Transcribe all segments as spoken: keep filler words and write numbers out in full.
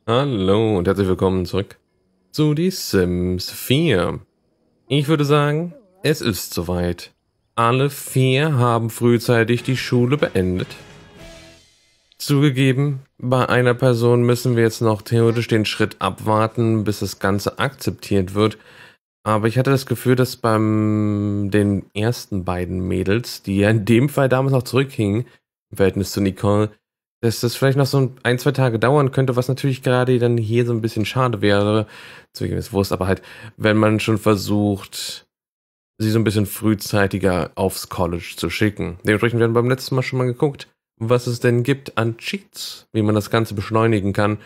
Hallo und herzlich willkommen zurück zu Die Sims vier. Ich würde sagen, es ist soweit. Alle vier haben frühzeitig die Schule beendet. Zugegeben, bei einer Person müssen wir jetzt noch theoretisch den Schritt abwarten, bis das Ganze akzeptiert wird. Aber ich hatte das Gefühl, dass beim den ersten beiden Mädels, die ja in dem Fall damals noch zurückhingen, im Verhältnis zu Nicole, dass das vielleicht noch so ein, ein, zwei Tage dauern könnte, was natürlich gerade dann hier so ein bisschen schade wäre. Zugegeben ist Wurst, aber halt, wenn man schon versucht, sie so ein bisschen frühzeitiger aufs College zu schicken. Dementsprechend werden wir beim letzten Mal schon mal geguckt, was es denn gibt an Cheats, wie man das Ganze beschleunigen kann.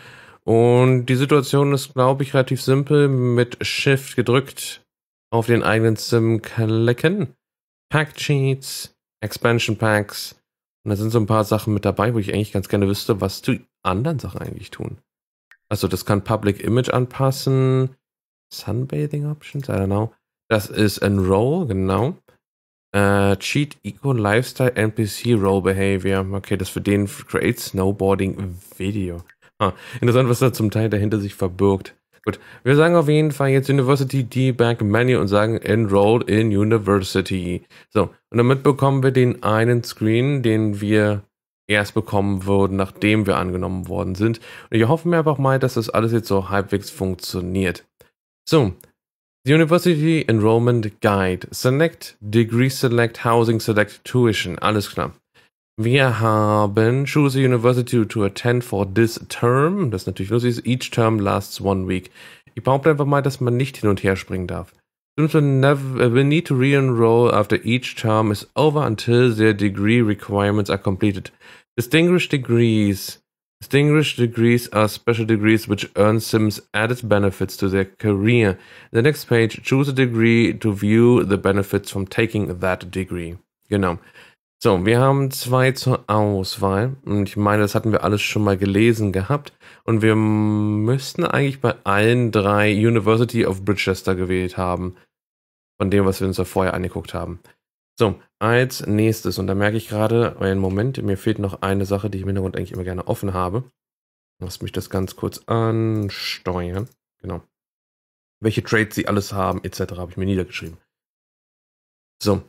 Und die Situation ist, glaube ich, relativ simpel. Mit Shift gedrückt auf den eigenen Sim klicken. Pack Cheats, Expansion Packs. Und da sind so ein paar Sachen mit dabei, wo ich eigentlich ganz gerne wüsste, was die anderen Sachen eigentlich tun. Also das kann Public Image anpassen. Sunbathing Options, I don't know. Das ist Enroll, genau. Uh, Cheat Eco Lifestyle N P C Role Behavior. Okay, das für den Create Snowboarding Video. Ah, interessant, was da zum Teil dahinter sich verbirgt. Gut, wir sagen auf jeden Fall jetzt University Debug Menu und sagen Enrolled in University. So, und damit bekommen wir den einen Screen, den wir erst bekommen würden, nachdem wir angenommen worden sind. Und ich hoffe mir einfach mal, dass das alles jetzt so halbwegs funktioniert. So, University Enrollment Guide. Select, Degree Select, Housing Select, Tuition. Alles klar. Wir haben Choose a University to attend for this term. Das ist natürlich lustig. Each term lasts one week. Ich behaupte einfach mal, dass man nicht hin und her springen darf. Students will, never, will need to re-enroll after each term is over until their degree requirements are completed. Distinguished degrees. Distinguished degrees are special degrees which earn Sims added benefits to their career. In the next page, choose a degree to view the benefits from taking that degree. Genau. So, wir haben zwei zur Auswahl. Und ich meine, das hatten wir alles schon mal gelesen gehabt. Und wir müssten eigentlich bei allen drei University of Bridgester gewählt haben. Von dem, was wir uns da vorher angeguckt haben. So, als nächstes, und da merke ich gerade, einen Moment, mir fehlt noch eine Sache, die ich im Hintergrund eigentlich immer gerne offen habe. Lass mich das ganz kurz ansteuern. Genau. Welche Trades sie alles haben, et cetera habe ich mir niedergeschrieben. So.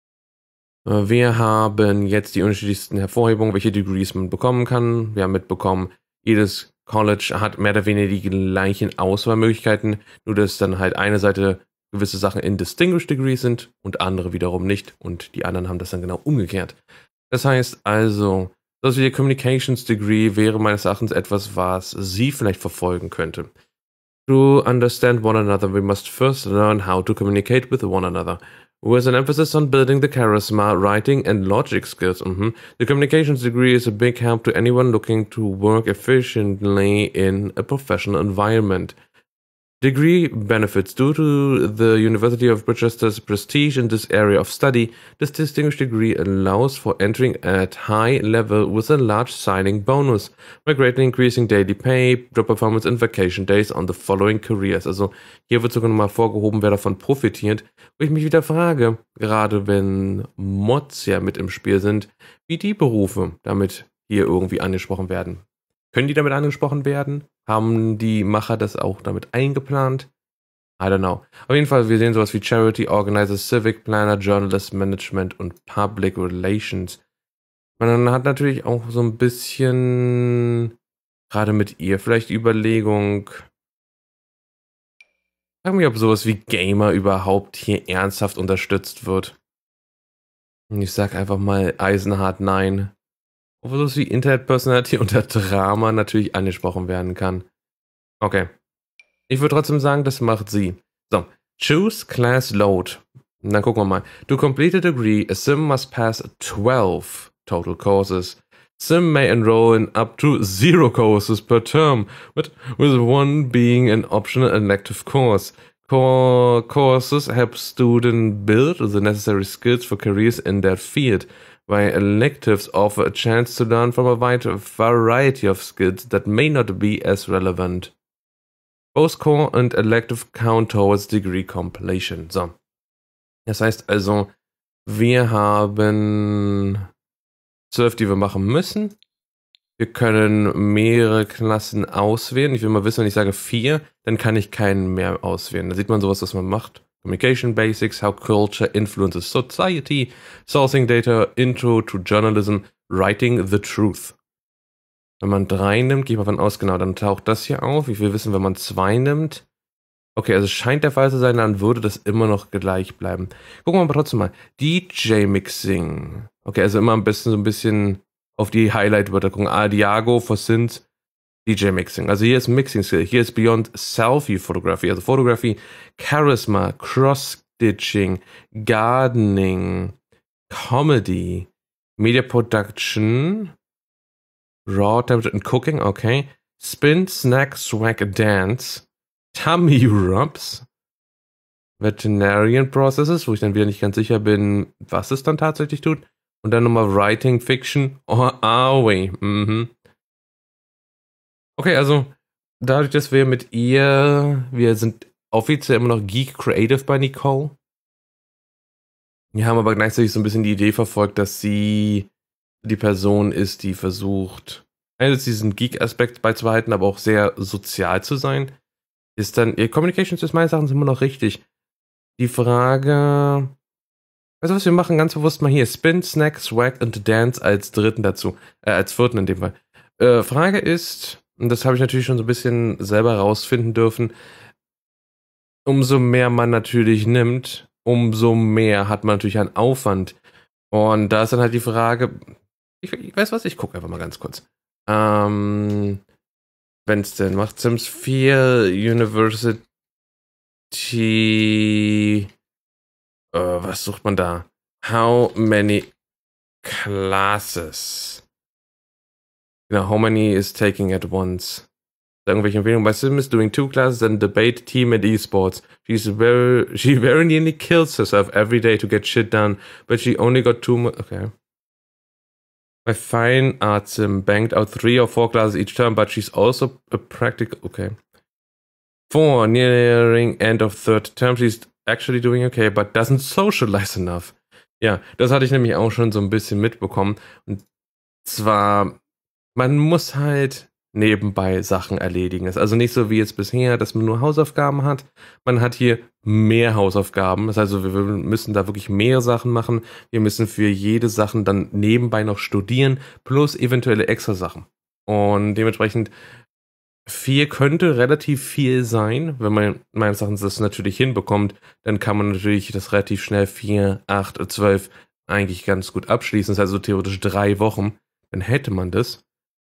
Wir haben jetzt die unterschiedlichsten Hervorhebungen, welche Degrees man bekommen kann. Wir haben mitbekommen, jedes College hat mehr oder weniger die gleichen Auswahlmöglichkeiten, nur dass dann halt eine Seite gewisse Sachen in Distinguished Degrees sind und andere wiederum nicht. Und die anderen haben das dann genau umgekehrt. Das heißt also, das wie der Communications Degree wäre meines Erachtens etwas, was sie vielleicht verfolgen könnte. To understand one another, we must first learn how to communicate with one another. With an emphasis on building the charisma, writing and logic skills. Mm-hmm. The communications degree is a big help to anyone looking to work efficiently in a professional environment. Degree benefits. Due to the University of Bridgester's prestige in this area of study, this distinguished degree allows for entering at high level with a large signing bonus, by greatly increasing daily pay, job performance and vacation days on the following careers. Also hier wird sogar nochmal vorgehoben, wer davon profitiert. Wo ich mich wieder frage, gerade wenn Mods ja mit im Spiel sind, wie die Berufe damit hier irgendwie angesprochen werden. Können die damit angesprochen werden? Haben die Macher das auch damit eingeplant? I don't know. Auf jeden Fall, wir sehen sowas wie Charity Organizer, Civic Planner, Journalist Management und Public Relations. Man hat natürlich auch so ein bisschen, gerade mit ihr, vielleicht die Überlegung, frag mich, ob sowas wie Gamer überhaupt hier ernsthaft unterstützt wird. Und ich sag einfach mal eisenhart nein. Obwohl sowas wie Internet-Personality unter Drama natürlich angesprochen werden kann. Okay. Ich würde trotzdem sagen, das macht sie. So. Choose Class Load. Und dann gucken wir mal. To complete a degree, a sim must pass twelve total courses. Sim may enroll in up to zero courses per term, but with one being an optional elective course. Core courses help students build the necessary skills for careers in that field, while electives offer a chance to learn from a wide variety of skills that may not be as relevant. Both core and elective count towards degree completion. So. Das heißt also, wir haben zwölf, die wir machen müssen. Wir können mehrere Klassen auswählen. Ich will mal wissen, wenn ich sage vier, dann kann ich keinen mehr auswählen. Da sieht man sowas, was man macht. Communication Basics, How Culture Influences Society, Sourcing Data, Intro to Journalism, Writing the Truth. Wenn man drei nimmt, gehe ich mal davon aus, genau, dann taucht das hier auf. Ich will wissen, wenn man zwei nimmt. Okay, also scheint der Fall zu sein, dann würde das immer noch gleich bleiben. Gucken wir aber trotzdem mal. D J-Mixing. Okay, also immer am besten so ein bisschen auf die Highlight-Wörter gucken. Adiago for Synth, D J-Mixing. Also hier ist Mixing Skill. Hier ist Beyond Selfie Photography. Also Fotografie, Charisma, Cross-Stitching, Gardening, Comedy, Media Production, Raw Temperature and Cooking, okay. Spin, Snack, Swag, Dance, Tummy Rubs, Veterinarian Processes, wo ich dann wieder nicht ganz sicher bin, was es dann tatsächlich tut. Und dann nochmal Writing, Fiction, or are we? Mhm. Okay, also dadurch, dass wir mit ihr, wir sind offiziell immer noch Geek Creative bei Nicole. Wir haben aber gleichzeitig so ein bisschen die Idee verfolgt, dass sie die Person ist, die versucht, einerseits diesen Geek-Aspekt beizubehalten, aber auch sehr sozial zu sein. Ist dann, ihr Communications ist meines Erachtens immer noch richtig. Die Frage, weißt du was, wir machen ganz bewusst mal hier, Spin, Snack, Swag und Dance als dritten dazu, äh, als vierten in dem Fall. Äh, Frage ist, und das habe ich natürlich schon so ein bisschen selber rausfinden dürfen, umso mehr man natürlich nimmt, umso mehr hat man natürlich an Aufwand. Und da ist dann halt die Frage, ich, ich weiß was, ich gucke einfach mal ganz kurz. Ähm, wenn es denn macht, Sims vier University, äh, was sucht man da? How many classes? Genau, how many is taking at once? Irgendwelche Empfehlungen bei Sim is doing two classes and debate team and esports. She's very, she very nearly kills herself every day to get shit done, but she only got two. Okay. My fine art sim banked out three or four classes each term, but she's also a practical. Okay. Four, nearing end of third term. She's actually doing okay, but doesn't socialize enough. Ja, das hatte ich nämlich auch schon so ein bisschen mitbekommen. Und zwar, man muss halt nebenbei Sachen erledigen. Es ist also nicht so wie jetzt bisher, dass man nur Hausaufgaben hat. Man hat hier mehr Hausaufgaben. Das heißt also, wir müssen da wirklich mehr Sachen machen. Wir müssen für jede Sache dann nebenbei noch studieren, plus eventuelle extra Sachen. Und dementsprechend vier könnte relativ viel sein. Wenn man meines Erachtens das natürlich hinbekommt, dann kann man natürlich das relativ schnell vier, acht, zwölf eigentlich ganz gut abschließen. Das heißt also theoretisch drei Wochen. Dann hätte man das.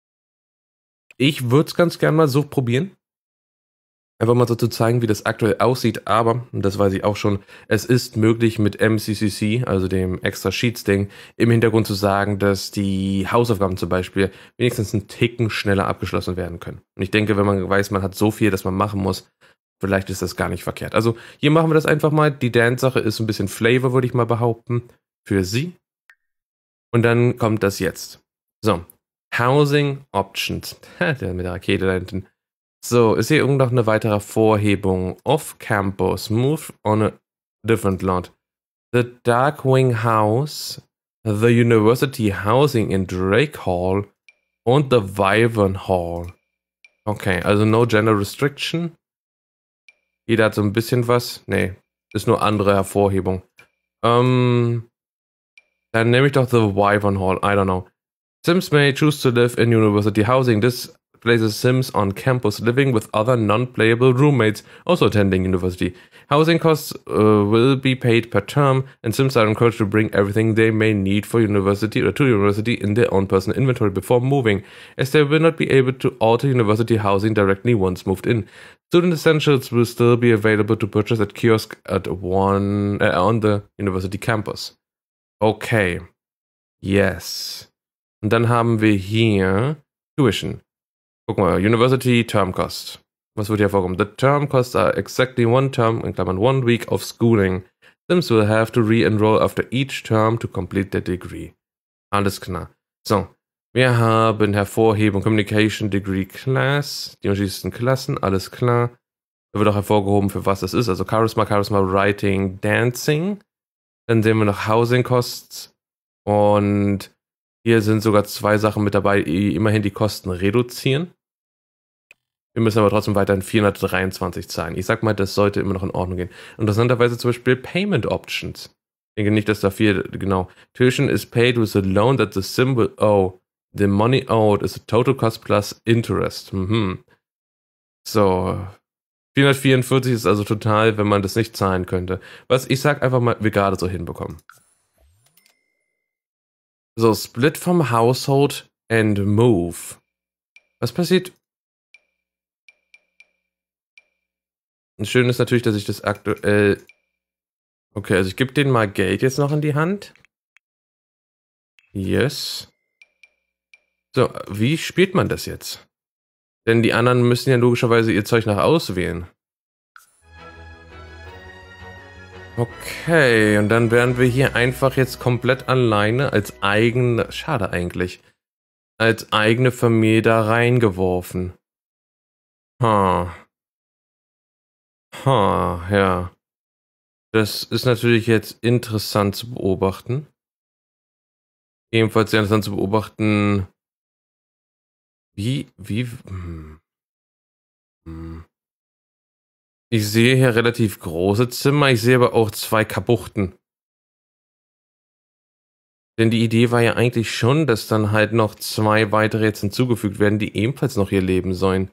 Ich würde es ganz gern mal so probieren. Einfach mal so zu zeigen, wie das aktuell aussieht. Aber, und das weiß ich auch schon, es ist möglich mit M C C C, also dem Extra Sheets Ding, im Hintergrund zu sagen, dass die Hausaufgaben zum Beispiel wenigstens einen Ticken schneller abgeschlossen werden können. Und ich denke, wenn man weiß, man hat so viel, dass man machen muss, vielleicht ist das gar nicht verkehrt. Also hier machen wir das einfach mal. Die Dance-Sache ist ein bisschen Flavor, würde ich mal behaupten, für sie. Und dann kommt das jetzt. So. Housing Options. Der mit der Rakete da hinten. So, ist hier irgendwo noch eine weitere Vorhebung? Off-Campus. Move on a different lot. The Darkwing House. The University Housing in Drake Hall. Und The Wyvern Hall. Okay, also no gender restriction. Jeder hat so ein bisschen was. Nee, ist nur andere Hervorhebung. Ähm, dann nehme ich doch The Wyvern Hall. I don't know. Sims may choose to live in university housing. This places Sims on campus living with other non-playable roommates also attending university. Housing costs uh, will be paid per term, and Sims are encouraged to bring everything they may need for university or to university in their own personal inventory before moving, as they will not be able to alter university housing directly once moved in. Student essentials will still be available to purchase at kiosk at one uh, on the university campus. Okay. Yes. Und dann haben wir hier Tuition. Guck mal, University Term Cost. Was wird hier vorkommen? The term costs are exactly one term, in Klammern one week of schooling. Sims will have to re-enroll after each term to complete their degree. Alles klar. So, wir haben Hervorhebung Communication Degree Class, die unterschiedlichsten Klassen, alles klar. Da wird auch hervorgehoben, für was es ist. Also Charisma, Charisma, Writing, Dancing. Dann sehen wir noch Housing Costs und Hier sind sogar zwei Sachen mit dabei, die immerhin die Kosten reduzieren. Wir müssen aber trotzdem weiterhin vierhundertdreiundzwanzig zahlen. Ich sag mal, das sollte immer noch in Ordnung gehen. Interessanterweise zum Beispiel Payment Options. Ich denke nicht, dass da viel, genau. Tuition is paid with a loan that the symbol, oh, the money owed is the total cost plus interest. Mhm. So. vierhundertvierundvierzig ist also total, wenn man das nicht zahlen könnte. Was ich sag einfach mal, wir gerade so hinbekommen. So, split from household and move. Was passiert? Und schön ist natürlich, dass ich das aktuell... Okay, also ich gebe denen mal Geld jetzt noch in die Hand. Yes. So, wie spielt man das jetzt? Denn die anderen müssen ja logischerweise ihr Zeug nach auswählen. Okay, und dann werden wir hier einfach jetzt komplett alleine als eigene... Schade eigentlich. Als eigene Familie da reingeworfen. Ha. Ha, ja. Das ist natürlich jetzt interessant zu beobachten. Ebenfalls sehr interessant zu beobachten, wie, wie, hm, hm. Ich sehe hier relativ große Zimmer, ich sehe aber auch zwei Kabuchten. Denn die Idee war ja eigentlich schon, dass dann halt noch zwei weitere jetzt hinzugefügt werden, die ebenfalls noch hier leben sollen.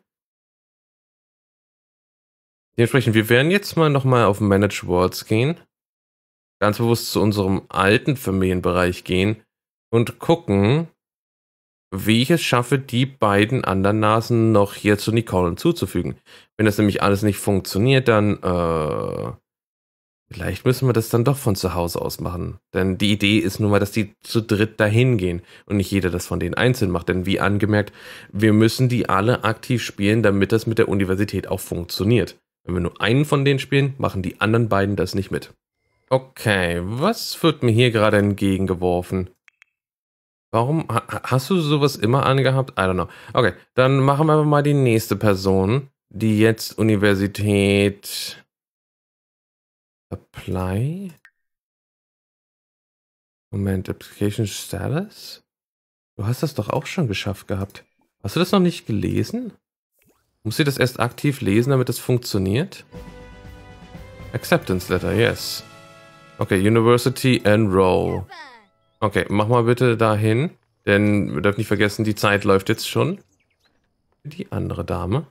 Dementsprechend, wir werden jetzt mal nochmal auf Manage Worlds gehen. Ganz bewusst zu unserem alten Familienbereich gehen und gucken, wie ich es schaffe, die beiden anderen Nasen noch hier zu Nicole hinzuzufügen. Wenn das nämlich alles nicht funktioniert, dann, äh, vielleicht müssen wir das dann doch von zu Hause aus machen. Denn die Idee ist nun mal, dass die zu dritt dahin gehen und nicht jeder das von denen einzeln macht. Denn wie angemerkt, wir müssen die alle aktiv spielen, damit das mit der Universität auch funktioniert. Wenn wir nur einen von denen spielen, machen die anderen beiden das nicht mit. Okay, was wird mir hier gerade entgegengeworfen? Warum? Ha hast du sowas immer angehabt? I don't know. Okay, dann machen wir mal die nächste Person, die jetzt Universität... Apply? Moment, Application Status? Du hast das doch auch schon geschafft gehabt. Hast du das noch nicht gelesen? Muss sie das erst aktiv lesen, damit das funktioniert? Acceptance Letter, yes. Okay, University Enroll. Okay, mach mal bitte dahin, denn wir dürfen nicht vergessen, die Zeit läuft jetzt schon. Die andere Dame.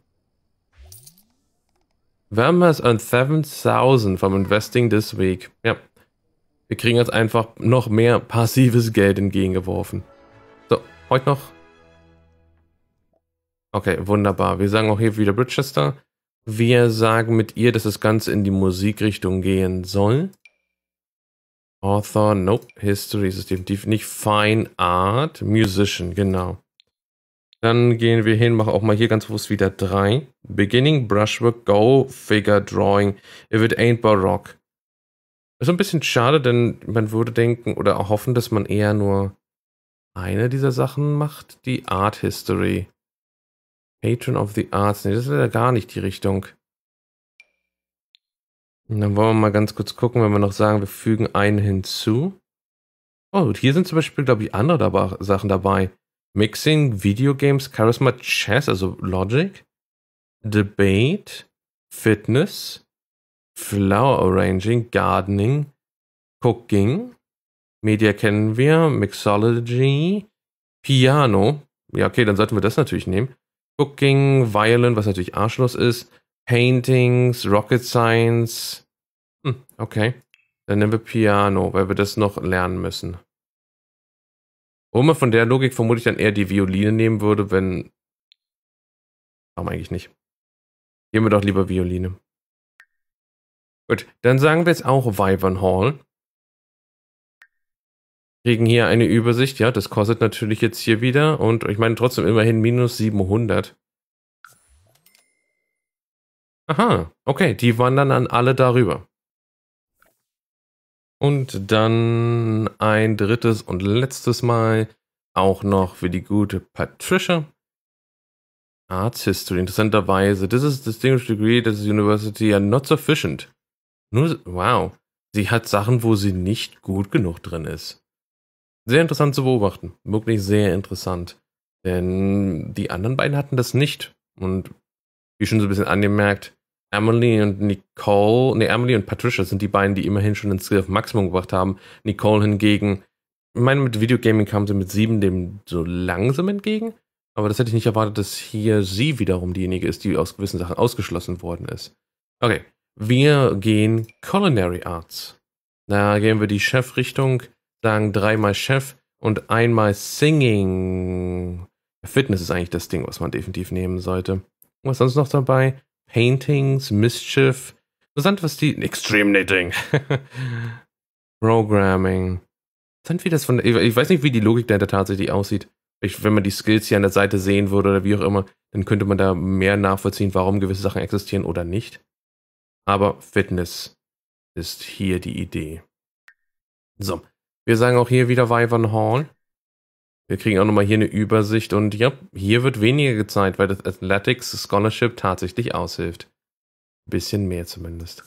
Vampires earn seven thousand from investing this week. Ja, wir kriegen jetzt einfach noch mehr passives Geld entgegengeworfen. So, heute noch. Okay, wunderbar. Wir sagen auch hier wieder Bridchester. Wir sagen mit ihr, dass das Ganze in die Musikrichtung gehen soll. Author, nope. History ist es definitiv nicht. Fine Art, Musician, genau. Dann gehen wir hin, machen auch mal hier ganz bewusst wieder drei. Beginning, Brushwork, Go, Figure, Drawing. If it ain't Baroque. Das ist ein bisschen schade, denn man würde denken oder auch hoffen, dass man eher nur eine dieser Sachen macht. Die Art History. Patron of the Arts. Nee, das ist ja gar nicht die Richtung. Und dann wollen wir mal ganz kurz gucken, wenn wir noch sagen, wir fügen einen hinzu. Oh, und hier sind zum Beispiel, glaube ich, andere dabei, Sachen dabei. Mixing, Videogames, Charisma, Chess, also Logic, Debate, Fitness, Flower Arranging, Gardening, Cooking, Media kennen wir, Mixology, Piano. Ja, okay, dann sollten wir das natürlich nehmen. Cooking, Violin, was natürlich Arschloch ist. Paintings, Rocket Science. Hm, okay. Dann nehmen wir Piano, weil wir das noch lernen müssen. Wo man von der Logik vermutlich dann eher die Violine nehmen würde, wenn... Warum eigentlich nicht? Gehen wir doch lieber Violine. Gut, dann sagen wir jetzt auch Wyvern Hall. Kriegen hier eine Übersicht. Ja, das kostet natürlich jetzt hier wieder. Und ich meine trotzdem immerhin minus siebenhundert. Aha, okay, die wandern dann alle darüber. Und dann ein drittes und letztes Mal auch noch für die gute Patricia. Arts History, interessanterweise. This is distinguished degree that the university are not sufficient. Nur, wow, sie hat Sachen, wo sie nicht gut genug drin ist. Sehr interessant zu beobachten. Wirklich sehr interessant. Denn die anderen beiden hatten das nicht. Und wie schon so ein bisschen angemerkt, Emily und Nicole, ne, Emily und Patricia sind die beiden, die immerhin schon den Skill auf Maximum gebracht haben. Nicole hingegen, ich meine, mit Videogaming kam sie mit sieben dem so langsam entgegen. Aber das hätte ich nicht erwartet, dass hier sie wiederum diejenige ist, die aus gewissen Sachen ausgeschlossen worden ist. Okay, wir gehen Culinary Arts. Da gehen wir die Chefrichtung, sagen dreimal Chef und einmal Singing. Fitness ist eigentlich das Ding, was man definitiv nehmen sollte. Was sonst noch dabei? Paintings, Mischief. Interessant, was die... Extreme Knitting. Programming. Interessant, wie das von... Ich weiß nicht, wie die Logik dahinter tatsächlich aussieht. Ich, wenn man die Skills hier an der Seite sehen würde oder wie auch immer, dann könnte man da mehr nachvollziehen, warum gewisse Sachen existieren oder nicht. Aber Fitness ist hier die Idee. So, wir sagen auch hier wieder Wyvern Hall. Wir kriegen auch nochmal hier eine Übersicht und ja, hier wird weniger gezeigt, weil das Athletics Scholarship tatsächlich aushilft. Ein bisschen mehr zumindest.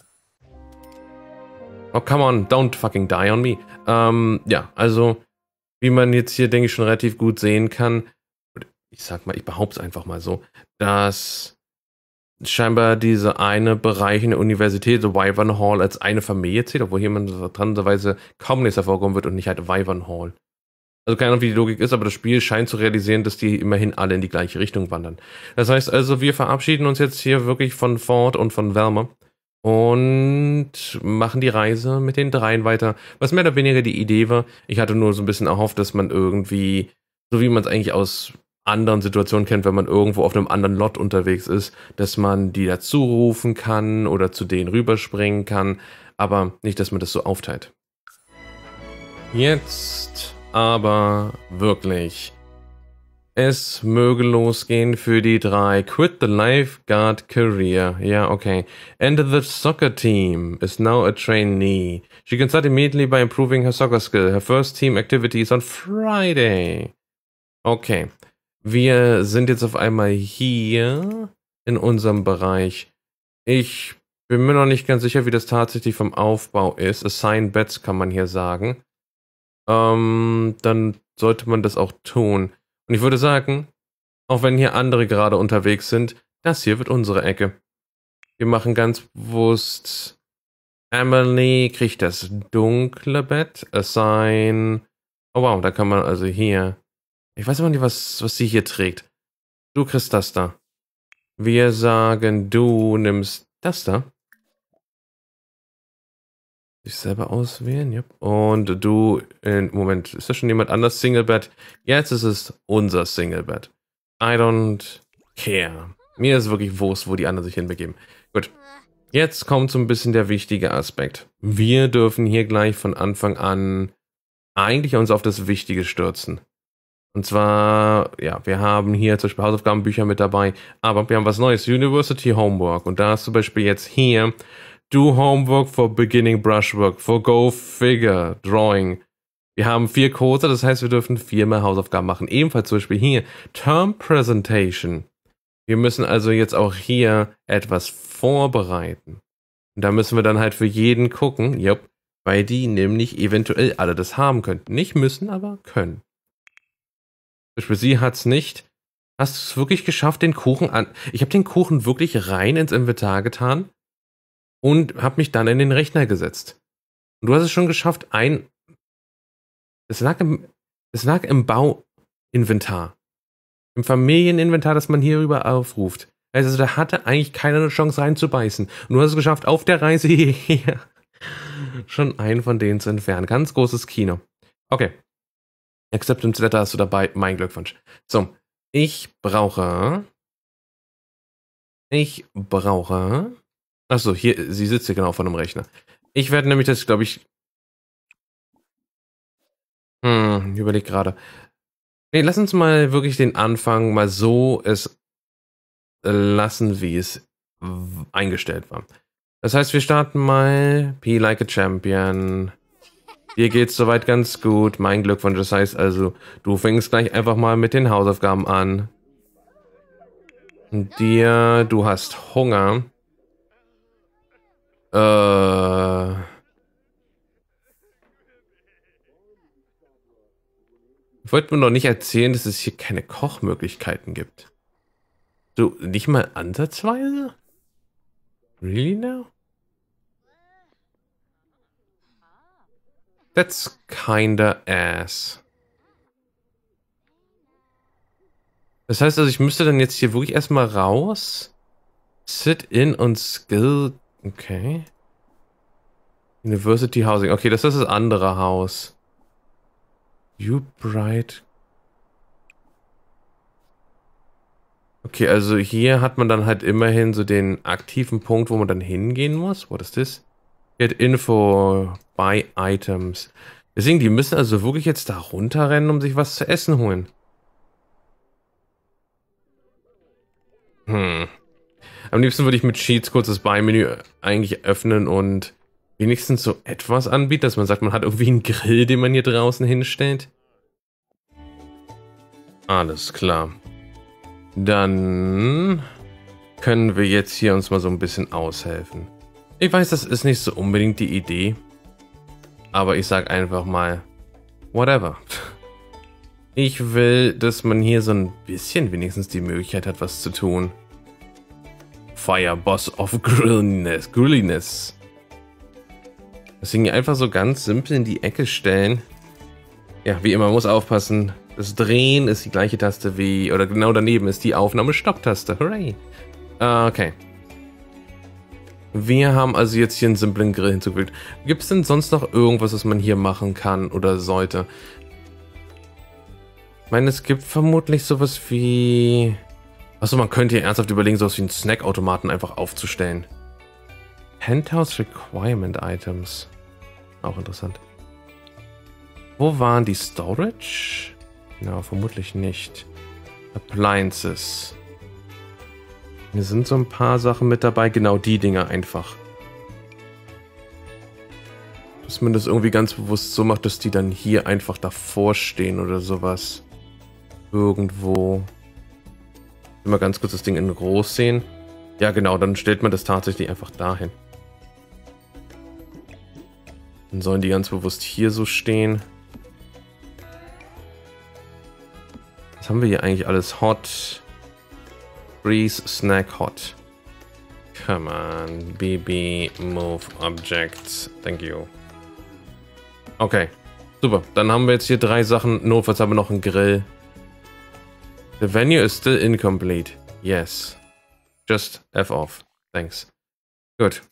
Oh, come on, don't fucking die on me. Ähm, ja, also, wie man jetzt hier, denke ich, schon relativ gut sehen kann, ich sag mal, ich behaupte es einfach mal so, dass scheinbar dieser eine Bereich in der Universität, so Wyvern Hall, als eine Familie zählt, obwohl hier man interessanterweise kaum nichts hervorkommen wird und nicht halt Wyvern Hall. Also keine Ahnung, wie die Logik ist, aber das Spiel scheint zu realisieren, dass die immerhin alle in die gleiche Richtung wandern. Das heißt also, wir verabschieden uns jetzt hier wirklich von Ford und von Velma und machen die Reise mit den dreien weiter, was mehr oder weniger die Idee war. Ich hatte nur so ein bisschen erhofft, dass man irgendwie, so wie man es eigentlich aus anderen Situationen kennt, wenn man irgendwo auf einem anderen Lot unterwegs ist, dass man die dazu rufen kann oder zu denen rüberspringen kann, aber nicht, dass man das so aufteilt. Jetzt aber wirklich. Es möge losgehen für die drei. Quit the lifeguard career. Ja, okay. Enter the soccer team. Is now a trainee. She can start immediately by improving her soccer skill. Her first team activity is on Friday. Okay. Wir sind jetzt auf einmal hier in unserem Bereich. Ich bin mir noch nicht ganz sicher, wie das tatsächlich vom Aufbau ist. Assign Bets kann man hier sagen. Ähm, dann sollte man das auch tun. Und ich würde sagen, auch wenn hier andere gerade unterwegs sind, das hier wird unsere Ecke. Wir machen ganz bewusst, Emily kriegt das dunkle Bett, Assign, oh wow, da kann man also hier, ich weiß aber nicht, was, was sie hier trägt. Du kriegst das da. Wir sagen, du nimmst das da. Sich selber auswählen, ja. Und du, in, Moment, ist das schon jemand anders? Singlebed? Jetzt ist es unser Singlebed. I don't care. Mir ist wirklich Wurst, wo die anderen sich hinbegeben. Gut. Jetzt kommt so ein bisschen der wichtige Aspekt. Wir dürfen hier gleich von Anfang an eigentlich uns auf das Wichtige stürzen. Und zwar, ja, wir haben hier zum Beispiel Hausaufgabenbücher mit dabei, aber wir haben was Neues, University Homework. Und da ist zum Beispiel jetzt hier Do Homework for Beginning Brushwork, for Go Figure, Drawing. Wir haben vier Kurse, das heißt, wir dürfen viermal Hausaufgaben machen. Ebenfalls zum Beispiel hier Term Presentation. Wir müssen also jetzt auch hier etwas vorbereiten. Und da müssen wir dann halt für jeden gucken, jupp, weil die nämlich eventuell alle das haben könnten. Nicht müssen, aber können. Zum Beispiel sie hat's nicht. Hast du es wirklich geschafft, den Kuchen an... Ich habe den Kuchen wirklich rein ins Inventar getan und habe mich dann in den Rechner gesetzt. Und du hast es schon geschafft, ein... Es lag im, es lag im Bauinventar. Im Familieninventar, das man hierüber aufruft. Also da hatte eigentlich keiner eine Chance reinzubeißen. Und du hast es geschafft, auf der Reise hierher schon einen von denen zu entfernen. Ganz großes Kino. Okay. Acceptance Letter hast du dabei. Mein Glückwunsch. So. Ich brauche... Ich brauche... Achso, hier, sie sitzt hier genau vor einem Rechner. Ich werde nämlich das, glaube ich... Hm, ich überlege gerade. Nee, lass uns mal wirklich den Anfang mal so es lassen, wie es eingestellt war. Das heißt, wir starten mal Be Like a Champion. Dir geht's soweit ganz gut. Mein Glückwunsch. Das heißt also, du fängst gleich einfach mal mit den Hausaufgaben an. Und dir, du hast Hunger. Äh... Ich wollte mir noch nicht erzählen, dass es hier keine Kochmöglichkeiten gibt. So, nicht mal ansatzweise? Really now? That's kinda ass. Das heißt also, ich müsste dann jetzt hier wirklich erstmal raus. Sit in und Skill. Okay. University Housing. Okay, das ist das andere Haus. You Bright. Okay, also hier hat man dann halt immerhin so den aktiven Punkt, wo man dann hingehen muss. What is this? Get Info. Buy Items. Deswegen, die müssen also wirklich jetzt da runterrennen, um sich was zu essen holen. Hm. Am liebsten würde ich mit Sheets kurz das Buy-Menü eigentlich öffnen und wenigstens so etwas anbieten, dass man sagt, man hat irgendwie einen Grill, den man hier draußen hinstellt. Alles klar. Dann können wir jetzt hier uns mal so ein bisschen aushelfen. Ich weiß, das ist nicht so unbedingt die Idee, aber ich sag einfach mal, whatever. Ich will, dass man hier so ein bisschen wenigstens die Möglichkeit hat, was zu tun. Fire Boss of Grilliness. Grilliness. Deswegen einfach so ganz simpel in die Ecke stellen. Ja, wie immer, man muss aufpassen. Das Drehen ist die gleiche Taste wie, oder genau daneben ist die Aufnahme-Stopp-Taste. Hooray. Uh, okay. Wir haben also jetzt hier einen simplen Grill hinzugefügt. Gibt es denn sonst noch irgendwas, was man hier machen kann oder sollte? Ich meine, es gibt vermutlich sowas wie... Achso, man könnte hier ernsthaft überlegen, sowas wie einen Snackautomaten einfach aufzustellen. Penthouse Requirement Items. Auch interessant. Wo waren die Storage? Na, vermutlich nicht. Appliances. Hier sind so ein paar Sachen mit dabei. Genau die Dinger einfach. Dass man das irgendwie ganz bewusst so macht, dass die dann hier einfach davor stehen oder sowas. Irgendwo. Mal ganz kurz das Ding in groß sehen. Ja, genau, dann stellt man das tatsächlich einfach dahin. Dann sollen die ganz bewusst hier so stehen. Was haben wir hier eigentlich alles? Hot. Freeze, Snack, Hot. Come on, B B, Move, Objects. Thank you. Okay, super. Dann haben wir jetzt hier drei Sachen. Notfalls haben wir noch einen Grill. The venue is still incomplete. Yes. Just F off. Thanks. Gut.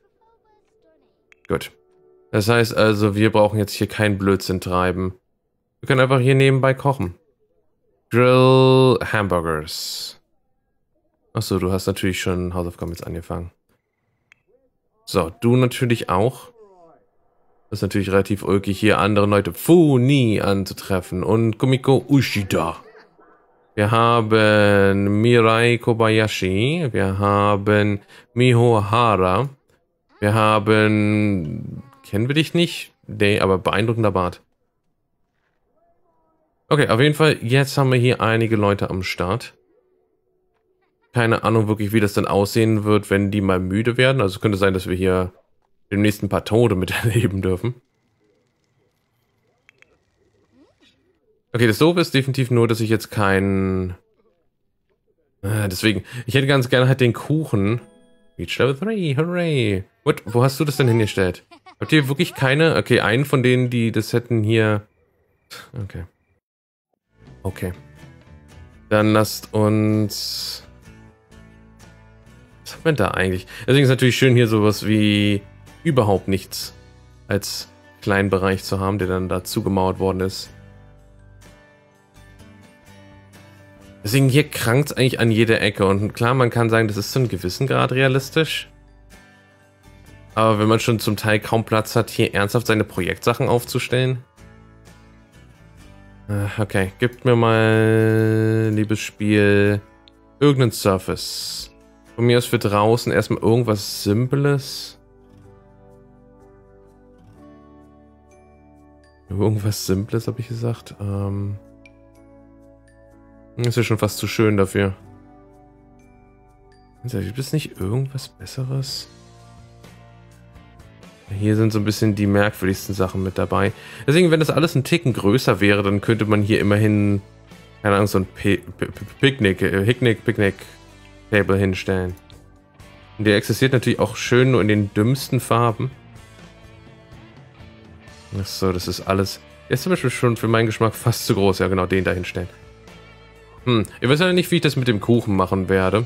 Gut. Das heißt also, wir brauchen jetzt hier keinen Blödsinn treiben. Wir können einfach hier nebenbei kochen. Grill Hamburgers. Achso, du hast natürlich schon Hausaufgaben jetzt angefangen. So, du natürlich auch. Das ist natürlich relativ ulkig, hier andere Leute Funi anzutreffen. Und Kumiko Ushida. Wir haben Mirai Kobayashi. Wir haben Miho Hara. Wir haben... Kennen wir dich nicht? Nee, aber beeindruckender Bart. Okay, auf jeden Fall, jetzt haben wir hier einige Leute am Start. Keine Ahnung wirklich, wie das dann aussehen wird, wenn die mal müde werden. Also es könnte sein, dass wir hier demnächst ein paar Tode miterleben dürfen. Okay, das Doofe ist definitiv nur, dass ich jetzt keinen... Äh, deswegen, ich hätte ganz gerne halt den Kuchen. Reach Level drei, hooray. What, wo hast du das denn hingestellt? Habt ihr wirklich keine... Okay, einen von denen, die das hätten hier... Okay. Okay. Dann lasst uns... Was haben wir da eigentlich? Deswegen ist es natürlich schön, hier sowas wie überhaupt nichts als kleinen Bereich zu haben, der dann dazu gemauert worden ist. Deswegen hier krankt es eigentlich an jeder Ecke. Und klar, man kann sagen, das ist zu einem gewissen Grad realistisch. Aber wenn man schon zum Teil kaum Platz hat, hier ernsthaft seine Projektsachen aufzustellen. Okay, gib mir mal, liebes Spiel, irgendeinen Surface. Von mir aus für draußen erstmal irgendwas Simples. Irgendwas Simples, habe ich gesagt. Ähm... Ist ja schon fast zu schön dafür. Gibt es nicht irgendwas Besseres? hier sind so ein bisschen die merkwürdigsten Sachen mit dabei. Deswegen, wenn das alles ein Ticken größer wäre, dann könnte man hier immerhin, keine Ahnung, so ein Picknick, Hicknick, Picknick-Table hinstellen. Und der existiert natürlich auch schön nur in den dümmsten Farben. Achso, das ist alles... Der ist zum Beispiel schon für meinen Geschmack fast zu groß. Ja, genau, den da hinstellen. Hm, ich weiß ja nicht, wie ich das mit dem Kuchen machen werde.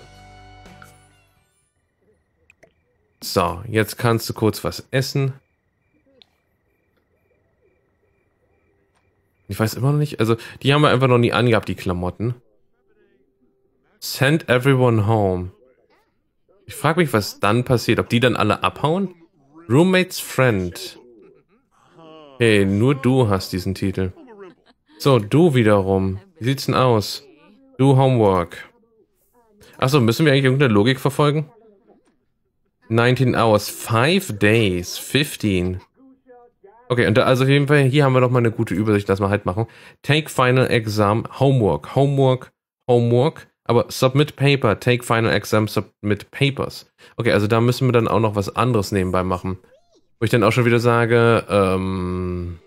So, jetzt kannst du kurz was essen. Ich weiß immer noch nicht, also die haben wir einfach noch nie angehabt, die Klamotten. Send everyone home. Ich frage mich, was dann passiert, ob die dann alle abhauen? Roommate's Friend. Hey, nur du hast diesen Titel. So, du wiederum. Wie sieht's denn aus? Do Homework. Achso, müssen wir eigentlich irgendeine Logik verfolgen? neunzehn hours, five days, fifteen. Okay, und da, also auf jeden Fall, hier haben wir doch mal eine gute Übersicht, lass mal halt machen. Take final exam, Homework, Homework, Homework, aber submit paper, take final exam, submit papers. Okay, also da müssen wir dann auch noch was anderes nebenbei machen. Wo ich dann auch schon wieder sage, ähm...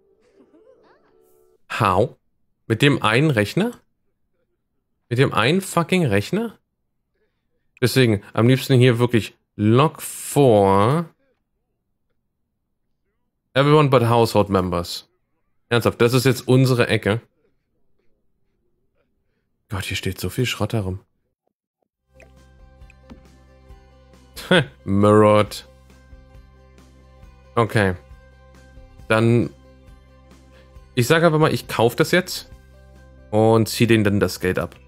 How? Mit dem einen Rechner? Mit dem einen fucking Rechner? Deswegen, am liebsten hier wirklich log for everyone but household members. Ernsthaft, das ist jetzt unsere Ecke. Gott, hier steht so viel Schrott herum. Mirrored. Okay. Dann... Ich sage aber mal, ich kaufe das jetzt und ziehe denen dann das Geld ab.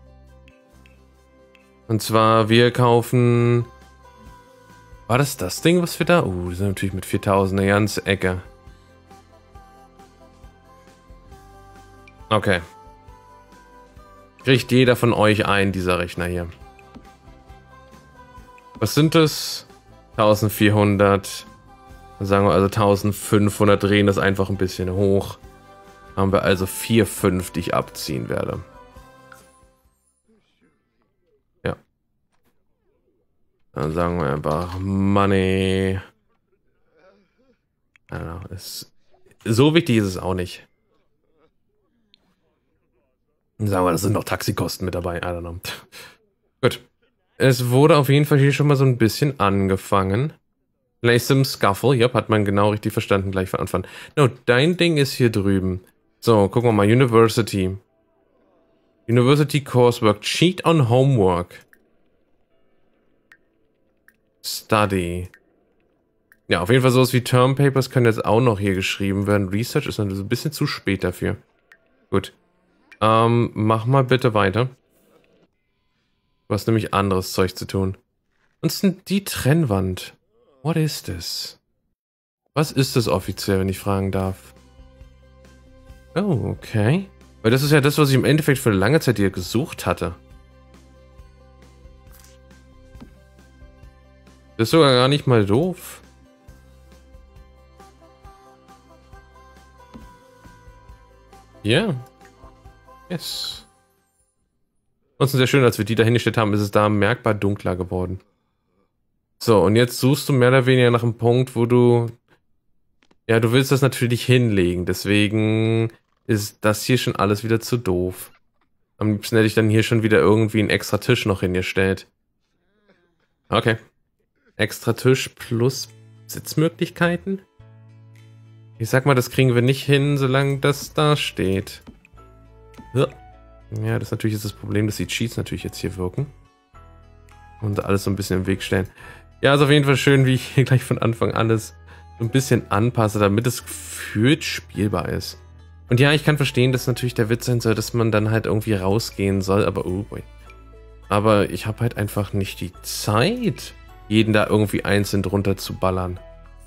Und zwar, wir kaufen... War das das Ding, was wir da... Uh, das sind natürlich mit viertausend eine ganze Ecke. Okay. Kriegt jeder von euch einen dieser Rechner hier. Was sind das? eintausendvierhundert. Dann sagen wir also eintausendfünfhundert, drehen das einfach ein bisschen hoch. Haben wir also vier Komma fünf, die ich abziehen werde. Ja. Dann sagen wir einfach Money. I don't know, ist, so wichtig ist es auch nicht. Dann sagen wir, das sind noch Taxikosten mit dabei. I don't know. Gut. Es wurde auf jeden Fall hier schon mal so ein bisschen angefangen. Play some Scuffle. Ja, hat man genau richtig verstanden gleich von Anfang. No, dein Ding ist hier drüben. So, gucken wir mal. University. University Coursework. Cheat on Homework. Study. Ja, auf jeden Fall sowas wie Term Papers können jetzt auch noch hier geschrieben werden. Research ist dann ein bisschen zu spät dafür. Gut. Ähm, mach mal bitte weiter. Du hast nämlich anderes Zeug zu tun. Und es ist die Trennwand. What is this? Was ist das offiziell, wenn ich fragen darf? Oh, okay. Weil das ist ja das, was ich im Endeffekt für eine lange Zeit hier gesucht hatte. Das ist sogar gar nicht mal doof. Ja. Yeah. Yes. Ansonsten sehr schön, als wir die da hingestellt haben, ist es da merkbar dunkler geworden. So, und jetzt suchst du mehr oder weniger nach einem Punkt, wo du... Ja, du willst das natürlich hinlegen, deswegen ist das hier schon alles wieder zu doof. Am liebsten hätte ich dann hier schon wieder irgendwie einen extra Tisch noch hingestellt. Okay. Extra Tisch plus Sitzmöglichkeiten? Ich sag mal, das kriegen wir nicht hin, solange das da steht. Ja, das ist natürlich jetzt das Problem, dass die Cheats natürlich jetzt hier wirken. Und alles so ein bisschen im Weg stellen. Ja, ist auf jeden Fall schön, wie ich hier gleich von Anfang alles so ein bisschen anpasse, damit es gefühlt spielbar ist. Und ja, ich kann verstehen, dass natürlich der Witz sein soll, dass man dann halt irgendwie rausgehen soll, aber oh boy. Aber ich habe halt einfach nicht die Zeit, jeden da irgendwie einzeln drunter zu ballern.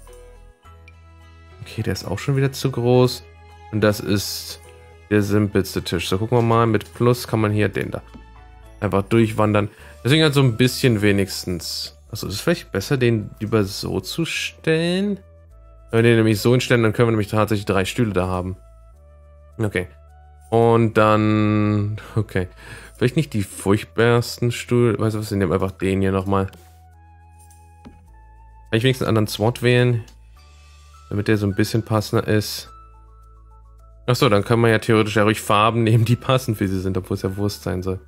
Okay, der ist auch schon wieder zu groß. Und das ist der simpelste Tisch. So, gucken wir mal, mit Plus kann man hier den da einfach durchwandern. Deswegen halt so ein bisschen wenigstens. Also ist es vielleicht besser, den lieber so zu stellen? Wenn wir den nämlich so hinstellen, dann können wir nämlich tatsächlich drei Stühle da haben. Okay. Und dann... Okay. Vielleicht nicht die furchtbarsten Stühle. Weißt du was, wir nehmen einfach den hier nochmal. Kann ich wenigstens einen anderen SWAT wählen? damit der so ein bisschen passender ist. Achso, dann kann man ja theoretisch ja ruhig Farben nehmen, die passend für sie sind, obwohl es ja Wurst sein soll.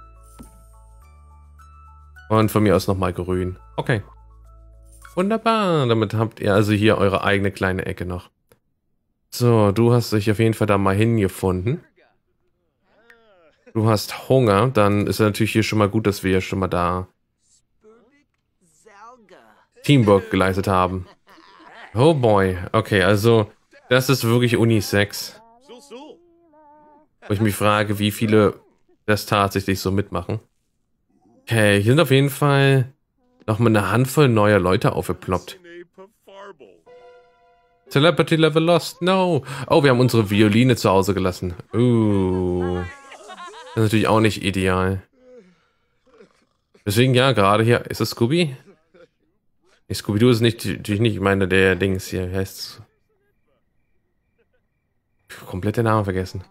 Und von mir aus nochmal grün. Okay. Wunderbar. Damit habt ihr also hier eure eigene kleine Ecke noch. So, du hast dich auf jeden Fall da mal hingefunden. Du hast Hunger. Dann ist ja natürlich hier schon mal gut, dass wir ja schon mal da Teamwork geleistet haben. Oh boy. Okay, also das ist wirklich Unisex. Wo ich mich frage, wie viele das tatsächlich so mitmachen. Okay, hier sind auf jeden Fall noch mal eine Handvoll neuer Leute aufgeploppt. Celebrity Level Lost, no. Oh, wir haben unsere Violine zu Hause gelassen. Uh. Das ist natürlich auch nicht ideal. Deswegen ja, gerade hier, ist das Scooby? Nee, Scooby-Doo ist nicht, natürlich nicht, ich meine, der Dings hier, wie heißt's? Komplett den Namen vergessen.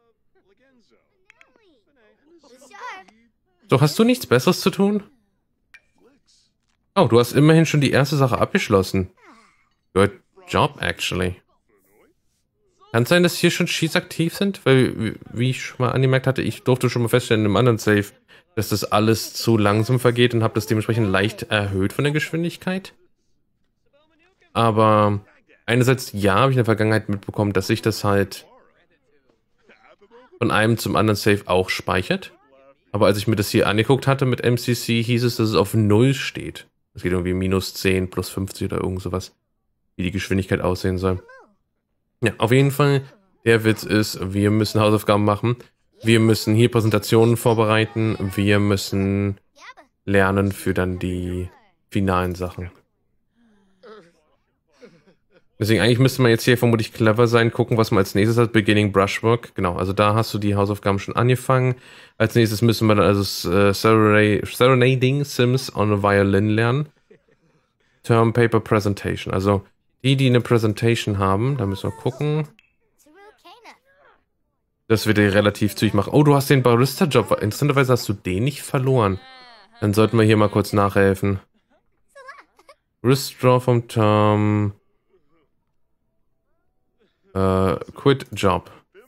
So, hast du nichts Besseres zu tun? Oh, du hast immerhin schon die erste Sache abgeschlossen. Good job, actually. Kann es sein, dass hier schon Sheets aktiv sind? Weil, wie ich schon mal angemerkt hatte, ich durfte schon mal feststellen in einem anderen Save, dass das alles zu langsam vergeht und habe das dementsprechend leicht erhöht von der Geschwindigkeit. Aber einerseits, ja, habe ich in der Vergangenheit mitbekommen, dass sich das halt von einem zum anderen Save auch speichert. Aber als ich mir das hier angeguckt hatte mit M C C, hieß es, dass es auf null steht. Es geht irgendwie minus zehn, plus fünfzig oder irgend sowas, wie die Geschwindigkeit aussehen soll. Ja, auf jeden Fall, der Witz ist, wir müssen Hausaufgaben machen. Wir müssen hier Präsentationen vorbereiten. Wir müssen lernen für dann die finalen Sachen. Deswegen, eigentlich müsste man jetzt hier vermutlich clever sein, gucken, was man als nächstes hat. Beginning Brushwork. Genau, also da hast du die Hausaufgaben schon angefangen. Als nächstes müssen wir dann also äh, Serenading Sims on a Violin lernen. Term Paper Presentation. Also die, die eine Presentation haben, da müssen wir gucken. Das wird dir relativ zügig machen. Oh, du hast den Barista-Job. Interessanterweise hast du den nicht verloren. Dann sollten wir hier mal kurz nachhelfen. Withdraw vom Term. Uh, quit Job.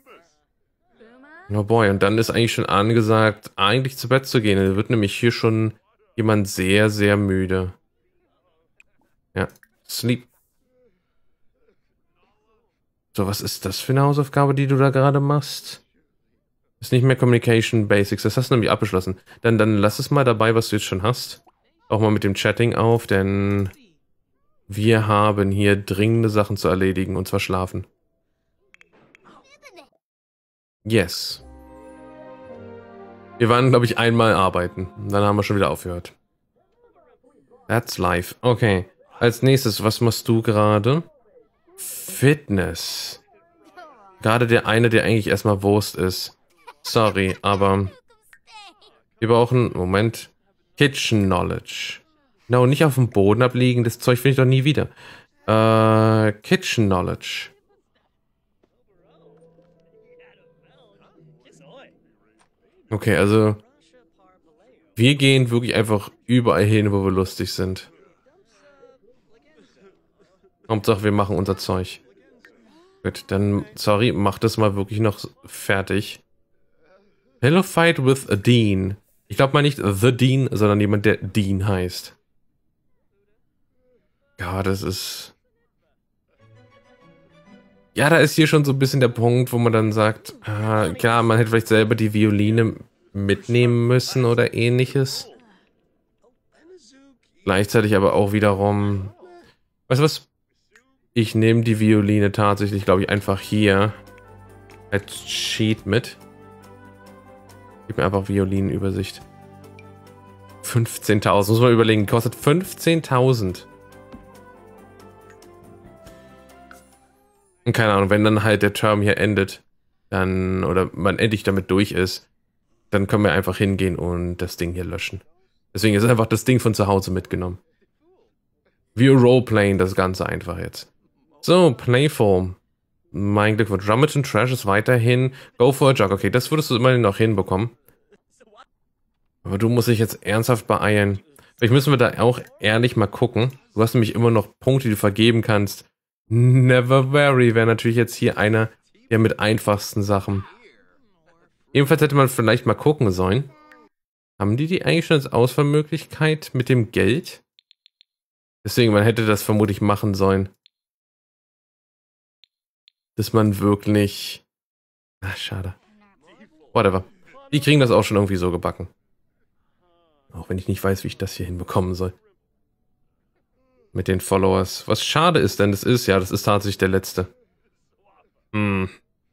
Oh boy, und dann ist eigentlich schon angesagt, eigentlich zu Bett zu gehen. Da wird nämlich hier schon jemand sehr, sehr müde. Ja, sleep. So, was ist das für eine Hausaufgabe, die du da gerade machst? Ist nicht mehr Communication Basics, das hast du nämlich abgeschlossen. Dann, dann lass es mal dabei, was du jetzt schon hast. Auch mal mit dem Chatting auf, denn wir haben hier dringende Sachen zu erledigen, und zwar schlafen. Yes. Wir waren, glaube ich, einmal arbeiten. Dann haben wir schon wieder aufgehört. That's life. Okay. Als nächstes, was machst du gerade? Fitness. Gerade der eine, der eigentlich erstmal Wurst ist. Sorry, aber wir brauchen, Moment, Kitchen Knowledge. No, nicht auf dem Boden abliegen, das Zeug finde ich doch nie wieder. Äh, Kitchen Knowledge. Okay, also wir gehen wirklich einfach überall hin, wo wir lustig sind. Hauptsache, wir machen unser Zeug. Gut, dann, sorry, mach das mal wirklich noch fertig. Hello Fight with a Dean. Ich glaube mal nicht The Dean, sondern jemand, der Dean heißt. Ja, das ist... Ja, da ist hier schon so ein bisschen der Punkt, wo man dann sagt, äh, klar, man hätte vielleicht selber die Violine mitnehmen müssen oder ähnliches. Gleichzeitig aber auch wiederum... Weißt du was? Ich nehme die Violine tatsächlich, glaube ich, einfach hier als Cheat mit. Gib mir einfach Violinenübersicht. fünfzehntausend, muss man überlegen, kostet fünfzehntausend. Und keine Ahnung, wenn dann halt der Term hier endet, dann, oder man endlich damit durch ist, dann können wir einfach hingehen und das Ding hier löschen. Deswegen ist einfach das Ding von zu Hause mitgenommen. Wir roleplayen das Ganze einfach jetzt. So, Playful. Mein Glückwunsch. Rummage and Trash ist weiterhin. Go for a Jog. Okay, das würdest du immerhin noch hinbekommen. Aber du musst dich jetzt ernsthaft beeilen. Vielleicht müssen wir da auch ehrlich mal gucken. Du hast nämlich immer noch Punkte, die du vergeben kannst, Never Vary wäre natürlich jetzt hier einer der mit einfachsten Sachen. Ebenfalls hätte man vielleicht mal gucken sollen. Haben die die eigentlich schon als Auswahlmöglichkeit mit dem Geld? Deswegen, man hätte das vermutlich machen sollen. Dass man wirklich... Ach, schade. Whatever. Die kriegen das auch schon irgendwie so gebacken. Auch wenn ich nicht weiß, wie ich das hier hinbekommen soll. Mit den Followers. Was schade ist, denn das ist, ja, das ist tatsächlich der letzte. Hm.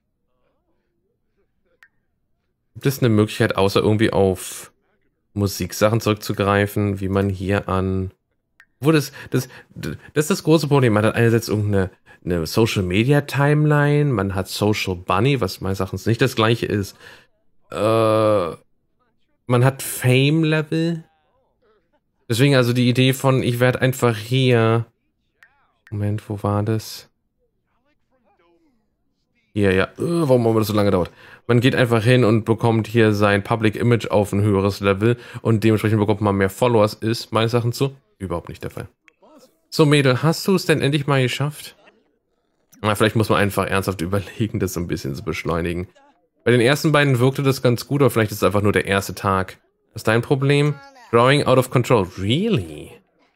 Gibt es eine Möglichkeit, außer irgendwie auf Musiksachen zurückzugreifen, wie man hier an... Wo das, das, das ist das große Problem. Man hat einerseits irgendeine eine Social Media Timeline, man hat Social Bunny, was meines Erachtens nicht das gleiche ist. Äh, man hat Fame Level. Deswegen also die Idee von, ich werde einfach hier... Moment, wo war das? Hier, ja. Äh, warum immer das so lange dauert? Man geht einfach hin und bekommt hier sein Public Image auf ein höheres Level und dementsprechend bekommt man mehr Followers, ist meines Erachtens so überhaupt nicht der Fall. So, Mädel, hast du es denn endlich mal geschafft? Na, vielleicht muss man einfach ernsthaft überlegen, das so ein bisschen zu beschleunigen. Bei den ersten beiden wirkte das ganz gut, aber vielleicht ist es einfach nur der erste Tag. Was ist dein Problem? Drawing out of control. Really?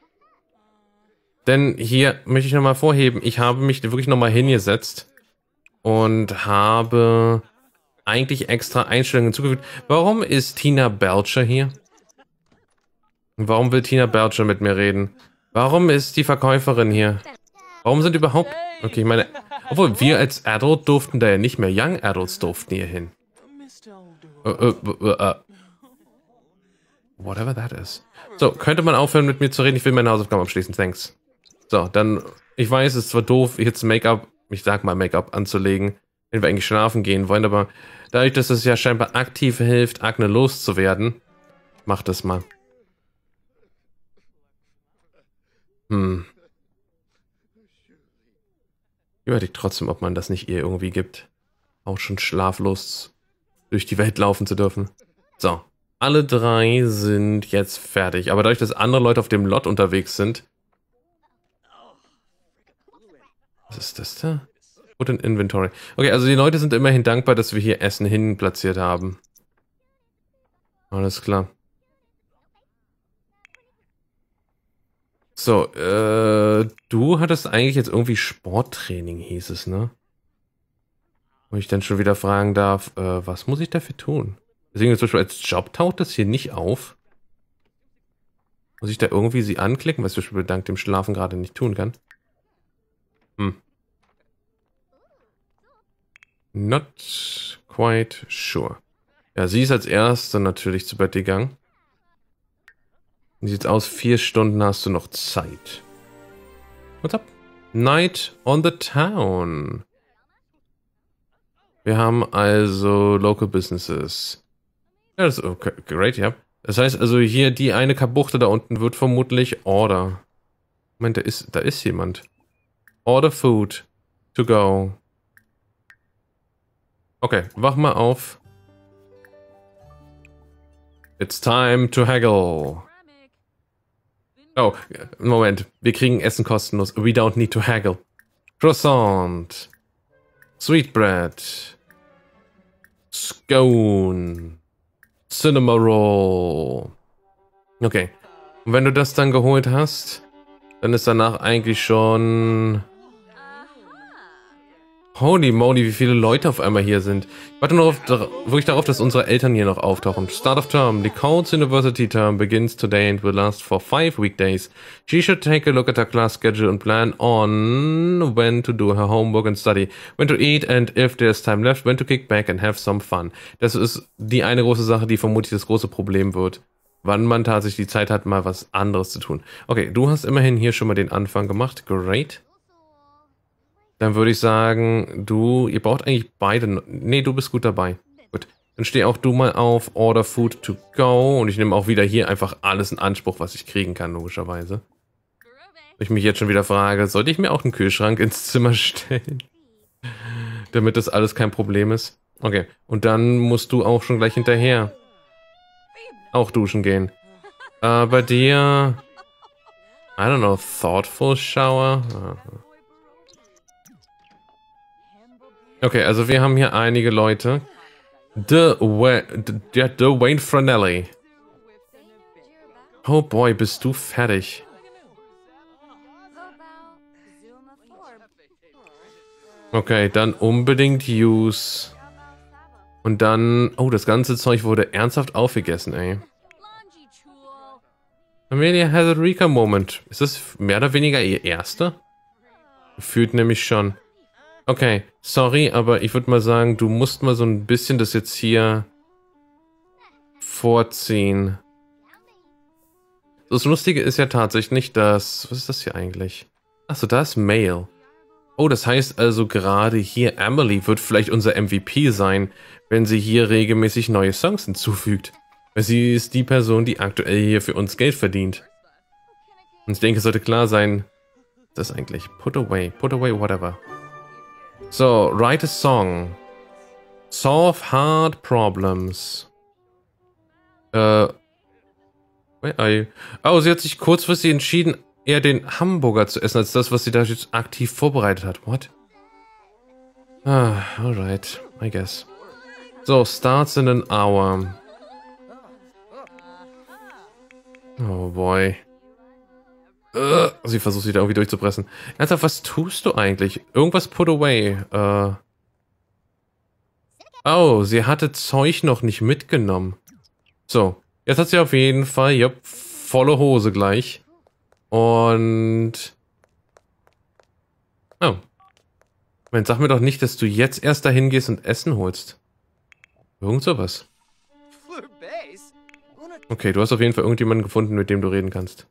Denn hier möchte ich nochmal vorheben, ich habe mich wirklich nochmal hingesetzt und habe eigentlich extra Einstellungen hinzugefügt. Warum ist Tina Belcher hier? Warum will Tina Belcher mit mir reden? Warum ist die Verkäuferin hier? Warum sind überhaupt... Okay, ich meine... Obwohl, wir als Adult durften da ja nicht mehr. Young Adults durften hier hin. Uh, uh, uh, uh. Whatever that is. So, könnte man aufhören mit mir zu reden? Ich will meine Hausaufgaben abschließen, thanks. So, dann... Ich weiß, es ist zwar doof, jetzt Make-up... Ich sag mal Make-up anzulegen, wenn wir eigentlich schlafen gehen wollen, aber dadurch, dass es ja scheinbar aktiv hilft, Akne loszuwerden, macht das mal. Hm. Ich überlege trotzdem, ob man das nicht ihr irgendwie gibt. Auch schon schlaflos durch die Welt laufen zu dürfen. So. Alle drei sind jetzt fertig. Aber dadurch, dass andere Leute auf dem Lot unterwegs sind... Was ist das da? Put in Inventory. Okay, also die Leute sind immerhin dankbar, dass wir hier Essen hin platziert haben. Alles klar. So, äh, du hattest eigentlich jetzt irgendwie Sporttraining, hieß es, ne? Wo ich dann schon wieder fragen darf, äh, was muss ich dafür tun? Deswegen zum Beispiel als Job taucht das hier nicht auf. Muss ich da irgendwie sie anklicken, was ich zum Beispiel dank dem Schlafen gerade nicht tun kann? Hm. Not quite sure. Ja, sie ist als Erste natürlich zu Bett gegangen. Wie sieht's aus? Vier Stunden hast du noch Zeit. What's up? Night on the town. Wir haben also Local Businesses. Ja, das ist okay, great, ja. Das heißt also hier, die eine Kabuchte da unten wird vermutlich Order. Moment, da ist, da ist jemand. Order food to go. Okay, wach mal auf. It's time to haggle. Oh, Moment. Wir kriegen Essen kostenlos. We don't need to haggle. Croissant. Sweetbread. Scone. Cinema Roll. Okay. Und wenn du das dann geholt hast, dann ist danach eigentlich schon... Holy moly, wie viele Leute auf einmal hier sind. Ich warte nur auf, wirklich darauf, dass unsere Eltern hier noch auftauchen. Start of term. The Codes University term begins today and will last for five weekdays. She should take a look at her class schedule and plan on when to do her homework and study, when to eat and if there's time left, when to kick back and have some fun. Das ist die eine große Sache, die vermutlich das große Problem wird. Wann man tatsächlich die Zeit hat, mal was anderes zu tun. Okay, du hast immerhin hier schon mal den Anfang gemacht. Great. Dann würde ich sagen, du, ihr braucht eigentlich beide. Nee, du bist gut dabei. Gut. Dann steh auch du mal auf Order Food to Go. Und ich nehme auch wieder hier einfach alles in Anspruch, was ich kriegen kann, logischerweise. Ich mich jetzt schon wieder frage, sollte ich mir auch einen Kühlschrank ins Zimmer stellen? Damit das alles kein Problem ist. Okay. Und dann musst du auch schon gleich hinterher auch duschen gehen. Äh, bei dir... I don't know, thoughtful shower? Okay, also wir haben hier einige Leute. The, Wa the, the Wayne Franelli. Oh boy, bist du fertig. Okay, dann unbedingt Use. Und dann... Oh, das ganze Zeug wurde ernsthaft aufgegessen, ey. Amelia has a Rika Moment. Ist das mehr oder weniger ihr erster? Gefühlt nämlich schon. Okay, sorry, aber ich würde mal sagen, du musst mal so ein bisschen das jetzt hier vorziehen. Das Lustige ist ja tatsächlich, dass... Was ist das hier eigentlich? Achso, da ist Mail. Oh, das heißt also gerade hier, Emily wird vielleicht unser M V P sein, wenn sie hier regelmäßig neue Songs hinzufügt. Weil sie ist die Person, die aktuell hier für uns Geld verdient. Und ich denke, es sollte klar sein, das eigentlich. Put away, put away, whatever. So, write a song. Solve hard problems. Äh... Oh, sie hat sich kurzfristig entschieden, eher den Hamburger zu essen, als das, was sie da jetzt aktiv vorbereitet hat. What? Ah, alright, I guess. So, starts in an hour. Oh boy. Uh, sie versucht sich da irgendwie durchzupressen. Ernsthaft, was tust du eigentlich? Irgendwas put away. Uh. Oh, sie hatte Zeug noch nicht mitgenommen. So, jetzt hat sie auf jeden Fall, ja, volle Hose gleich. Und... Oh. Moment, sag mir doch nicht, dass du jetzt erst dahin gehst und Essen holst. Irgend sowas. Okay, du hast auf jeden Fall irgendjemanden gefunden, mit dem du reden kannst.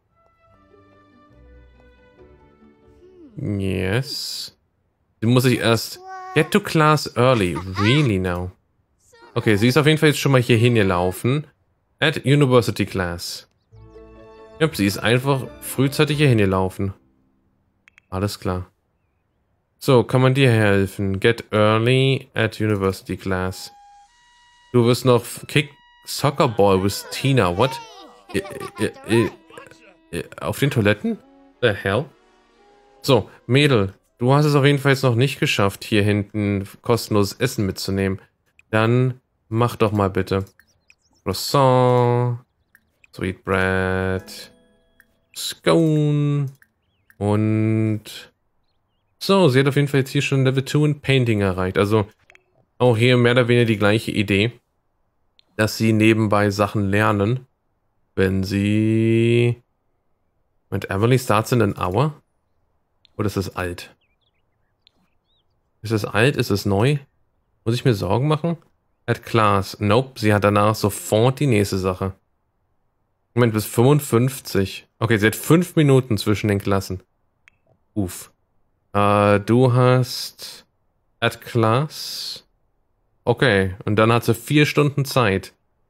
Yes. Du musst dich erst... Get to class early. Really now? Okay, sie ist auf jeden Fall jetzt schon mal hier hingelaufen. At University class. Ja, sie ist einfach frühzeitig hier hingelaufen. Alles klar. So, kann man dir helfen? Get early at University class. Du wirst noch kick soccer ball with Tina. What? I, I, I, I, auf den Toiletten? The hell? So, Mädel, du hast es auf jeden Fall jetzt noch nicht geschafft, hier hinten kostenloses Essen mitzunehmen. Dann mach doch mal bitte. Croissant, Sweet Bread, Scone und... So, sie hat auf jeden Fall jetzt hier schon Level zwei in Painting erreicht. Also auch hier mehr oder weniger die gleiche Idee, dass sie nebenbei Sachen lernen, wenn sie... Mit Emily starts in an hour? Oder ist das alt? Ist es alt? Ist es neu? Muss ich mir Sorgen machen? At class. Nope, sie hat danach sofort die nächste Sache. Moment, bis fünfundfünfzig. Okay, sie hat fünf Minuten zwischen den Klassen. Uff. Äh, du hast... At class. Okay, und dann hat sie vier Stunden Zeit.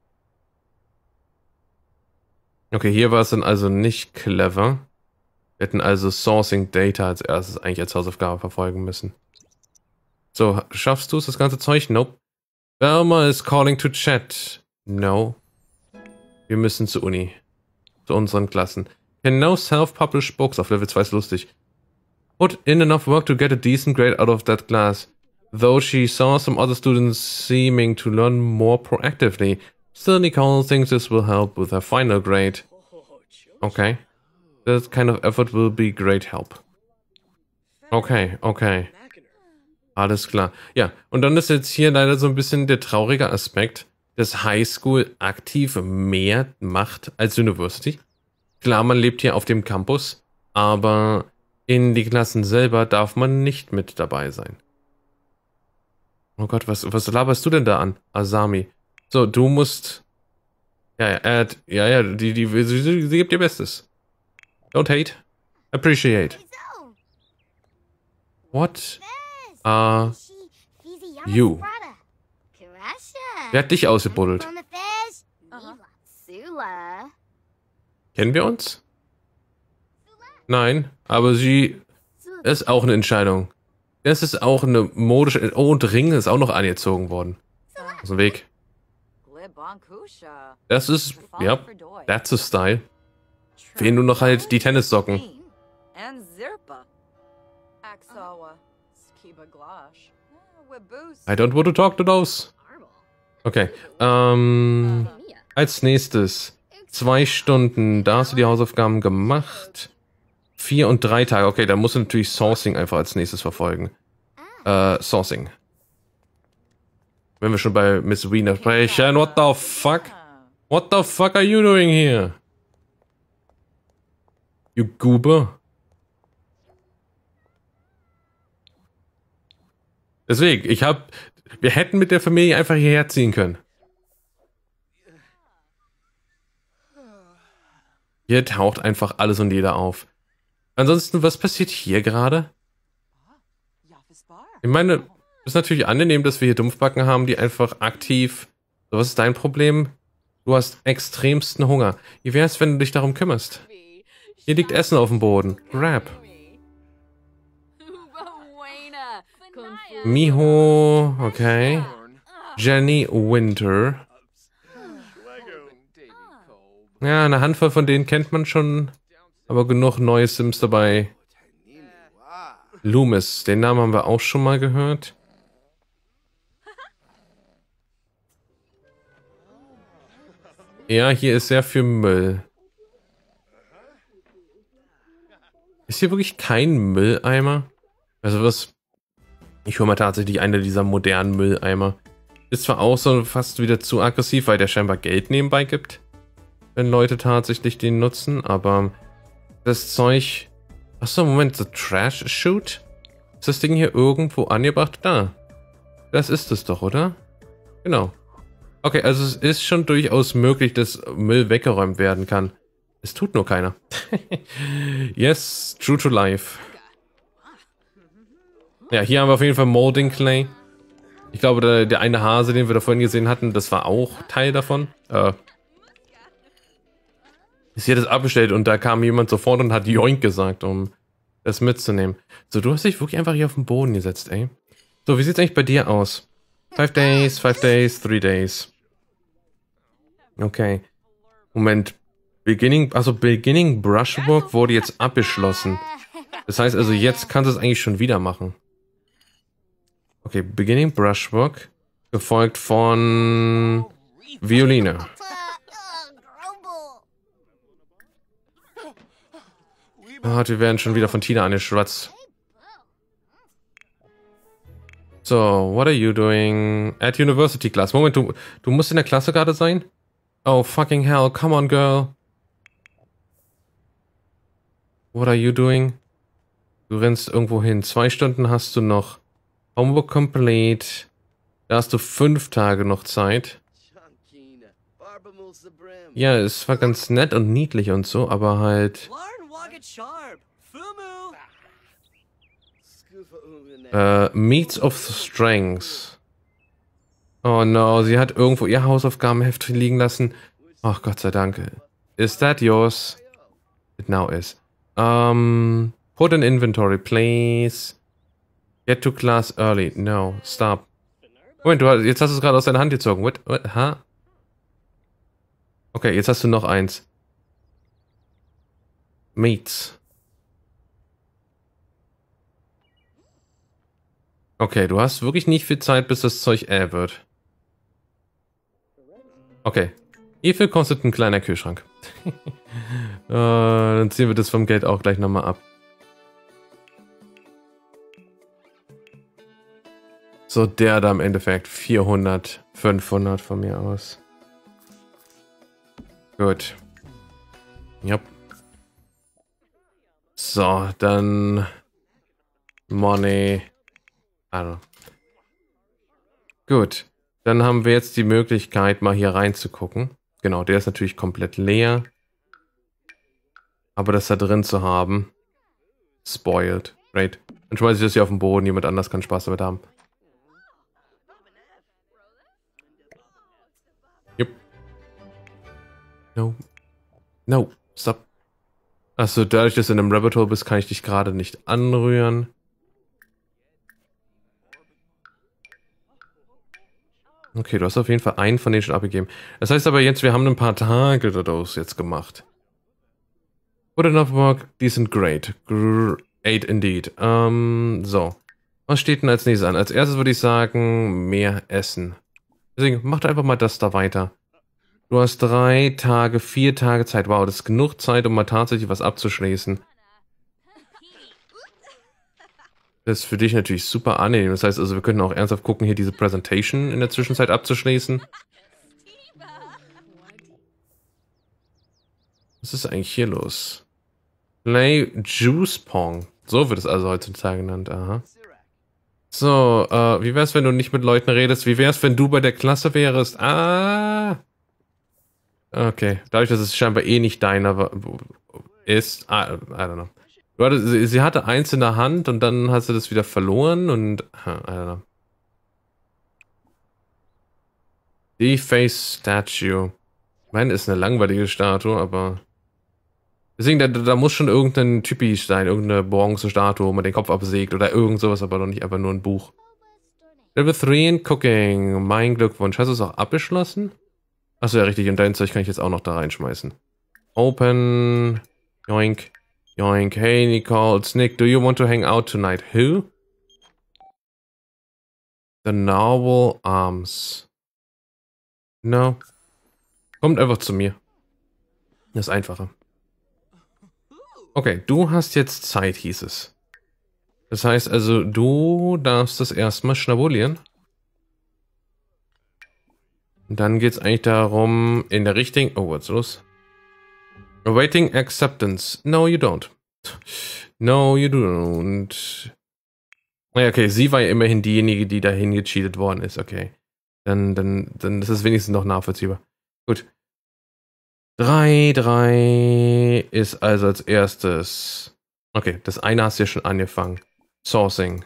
Okay, hier war es dann also nicht clever. Wir hätten also Sourcing Data als erstes eigentlich als Hausaufgabe verfolgen müssen. So, schaffst du es, das ganze Zeug? Nope. Velma is calling to chat. No. Wir müssen zur Uni. Zu unseren Klassen. Can no self-publish books. Auf Level zwei ist lustig. Put in enough work to get a decent grade out of that class. Though she saw some other students seeming to learn more proactively, still Nicole thinks this will help with her final grade. Okay. That kind of effort will be great help. Okay, okay. Alles klar. Ja, und dann ist jetzt hier leider so ein bisschen der traurige Aspekt, dass Highschool aktiv mehr macht als University. Klar, man lebt hier auf dem Campus, aber in die Klassen selber darf man nicht mit dabei sein. Oh Gott, was, was laberst du denn da an, Asami? So, du musst... Ja, ja, er hat, ja, ja, die, die, sie, sie, sie gibt ihr Bestes. Don't hate. Appreciate. What are you? Wer hat dich ausgebuddelt? Kennen wir uns? Nein, aber sie... Das ist auch eine Entscheidung. Das ist auch eine modische... Oh, und Ring ist auch noch angezogen worden. Aus dem Weg. Das ist... Ja, that's a style. Fehlen nur noch halt die Tennissocken. I don't want to talk to those. Okay. Ähm, als nächstes. Zwei Stunden. Da hast du die Hausaufgaben gemacht. Vier und drei Tage. Okay, da musst du natürlich Sourcing einfach als nächstes verfolgen. Äh, Sourcing. Wenn wir schon bei Miss Wiener sprechen. What the fuck? What the fuck are you doing here? You goober. Deswegen, ich hab... Wir hätten mit der Familie einfach hierher ziehen können. Hier taucht einfach alles und jeder auf. Ansonsten, was passiert hier gerade? Ich meine, es ist natürlich angenehm, dass wir hier Dumpfbacken haben, die einfach aktiv... So, was ist dein Problem? Du hast extremsten Hunger. Wie wär's, wenn du dich darum kümmerst? Hier liegt Essen auf dem Boden. Grab. Miho, okay. Jenny Winter. Ja, eine Handvoll von denen kennt man schon, aber genug neue Sims dabei. Loomis, den Namen haben wir auch schon mal gehört. Ja, hier ist sehr viel Müll. Ist hier wirklich kein Mülleimer? Also was... Ich hole mal tatsächlich eine dieser modernen Mülleimer. Ist zwar auch so fast wieder zu aggressiv, weil der scheinbar Geld nebenbei gibt. Wenn Leute tatsächlich den nutzen, aber... Das Zeug... Achso, Moment, the Trash Chute? Ist das Ding hier irgendwo angebracht? Da. Das ist es doch, oder? Genau. Okay, also es ist schon durchaus möglich, dass Müll weggeräumt werden kann. Es tut nur keiner. Yes, true to life. Ja, hier haben wir auf jeden Fall Molding Clay. Ich glaube, der, der eine Hase, den wir da vorhin gesehen hatten, das war auch Teil davon. Äh, ist hier das abgestellt und da kam jemand sofort und hat Joink gesagt, um das mitzunehmen. So, du hast dich wirklich einfach hier auf den Boden gesetzt, ey. So, wie sieht's eigentlich bei dir aus? Five days, five days, three days. Okay. Moment. Beginning, also Beginning Brushwork wurde jetzt abgeschlossen. Das heißt also, jetzt kannst du es eigentlich schon wieder machen. Okay, Beginning Brushwork. Gefolgt von Violine. Ah, wir werden schon wieder von Tina angeschwatzt. So, what are you doing? At University Class. Moment, du, du musst in der Klasse gerade sein? Oh, fucking hell, come on, girl. What are you doing? Du rennst irgendwo hin. Zwei Stunden hast du noch. Homework complete. Da hast du fünf Tage noch Zeit. Ja, es war ganz nett und niedlich und so, aber halt... Äh, Meets of Strengths. Oh no, sie hat irgendwo ihr Hausaufgabenheft liegen lassen. Ach, Gott sei Dank. Is that yours? It now is. Um, put in inventory, please. Get to class early. No, stop. Moment, du, jetzt hast du es gerade aus deiner Hand gezogen. What? What? Huh? Okay, jetzt hast du noch eins. Meets. Okay, du hast wirklich nicht viel Zeit, bis das Zeug äh wird. Okay. Wie viel kostet ein kleiner Kühlschrank? äh, dann ziehen wir das vom Geld auch gleich nochmal ab. So, der da im Endeffekt. vierhundert, fünfhundert von mir aus. Gut. Ja. So, dann... Money... Also. Gut, dann haben wir jetzt die Möglichkeit, mal hier reinzugucken. Genau, der ist natürlich komplett leer. Aber das da drin zu haben, spoiled. Great. Dann schmeiße ich das hier auf den Boden, jemand anders kann Spaß damit haben. Yep. No. No, stop. Achso, dadurch, dass du in einem Rabbit Hole bist, kann ich dich gerade nicht anrühren. Okay, du hast auf jeden Fall einen von denen schon abgegeben. Das heißt aber jetzt, wir haben ein paar Tage daraus jetzt gemacht. Good enough work, decent, great. Great indeed. Ähm, so. Was steht denn als nächstes an? Als erstes würde ich sagen, mehr Essen. Deswegen, mach doch einfach mal das da weiter. Du hast drei Tage, vier Tage Zeit. Wow, das ist genug Zeit, um mal tatsächlich was abzuschließen. Das ist für dich natürlich super angenehm. Das heißt also, wir könnten auch ernsthaft gucken, hier diese Presentation in der Zwischenzeit abzuschließen. Was ist eigentlich hier los? Play Juice Pong. So wird es also heutzutage genannt. Aha. So, äh, wie wär's, wenn du nicht mit Leuten redest? Wie wär's, wenn du bei der Klasse wärst? Ah. Okay. Dadurch, dass es scheinbar eh nicht deiner ist. I, I don't know. Du hattest, sie, sie hatte eins in der Hand und dann hast du das wieder verloren und. I don't know. Deface Statue. Meine ist eine langweilige Statue, aber. Deswegen, da, da muss schon irgendein Typi sein, irgendeine Bronze-Statue, wo man den Kopf absägt oder irgend sowas, aber doch nicht einfach nur ein Buch. Level drei in Cooking. Mein Glückwunsch. Hast du es auch abgeschlossen? Achso, ja, richtig. Und dein Zeug kann ich jetzt auch noch da reinschmeißen. Open. Yoink. Yoink. Hey, Nicole. It's Nick. Do you want to hang out tonight? Who? The Novel Arms. No. Kommt einfach zu mir. Das ist einfacher. Okay, du hast jetzt Zeit, hieß es. Das heißt also, du darfst das erstmal schnabulieren. Und dann geht es eigentlich darum, in der richtigen... Oh, was ist los? Awaiting Acceptance. No, you don't. No, you don't. Naja, okay, sie war ja immerhin diejenige, die dahin gecheatet worden ist. Okay. Dann, dann, dann ist es wenigstens noch nachvollziehbar. Gut. drei, drei ist also als erstes. Okay, das eine hast du ja schon angefangen. Sourcing.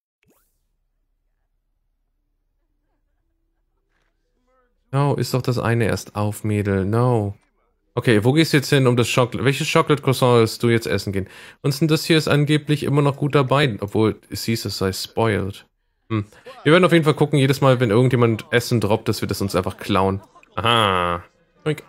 No, ist doch das eine erst auf, Mädel. No. Okay, wo gehst du jetzt hin, um das Chocolate... Welches Chocolate Croissant willst du jetzt essen gehen? Und das hier ist angeblich immer noch gut dabei, obwohl es hieß, es sei spoiled. Hm. Wir werden auf jeden Fall gucken, jedes Mal, wenn irgendjemand Essen droppt, dass wir das uns einfach klauen. Aha. Okay.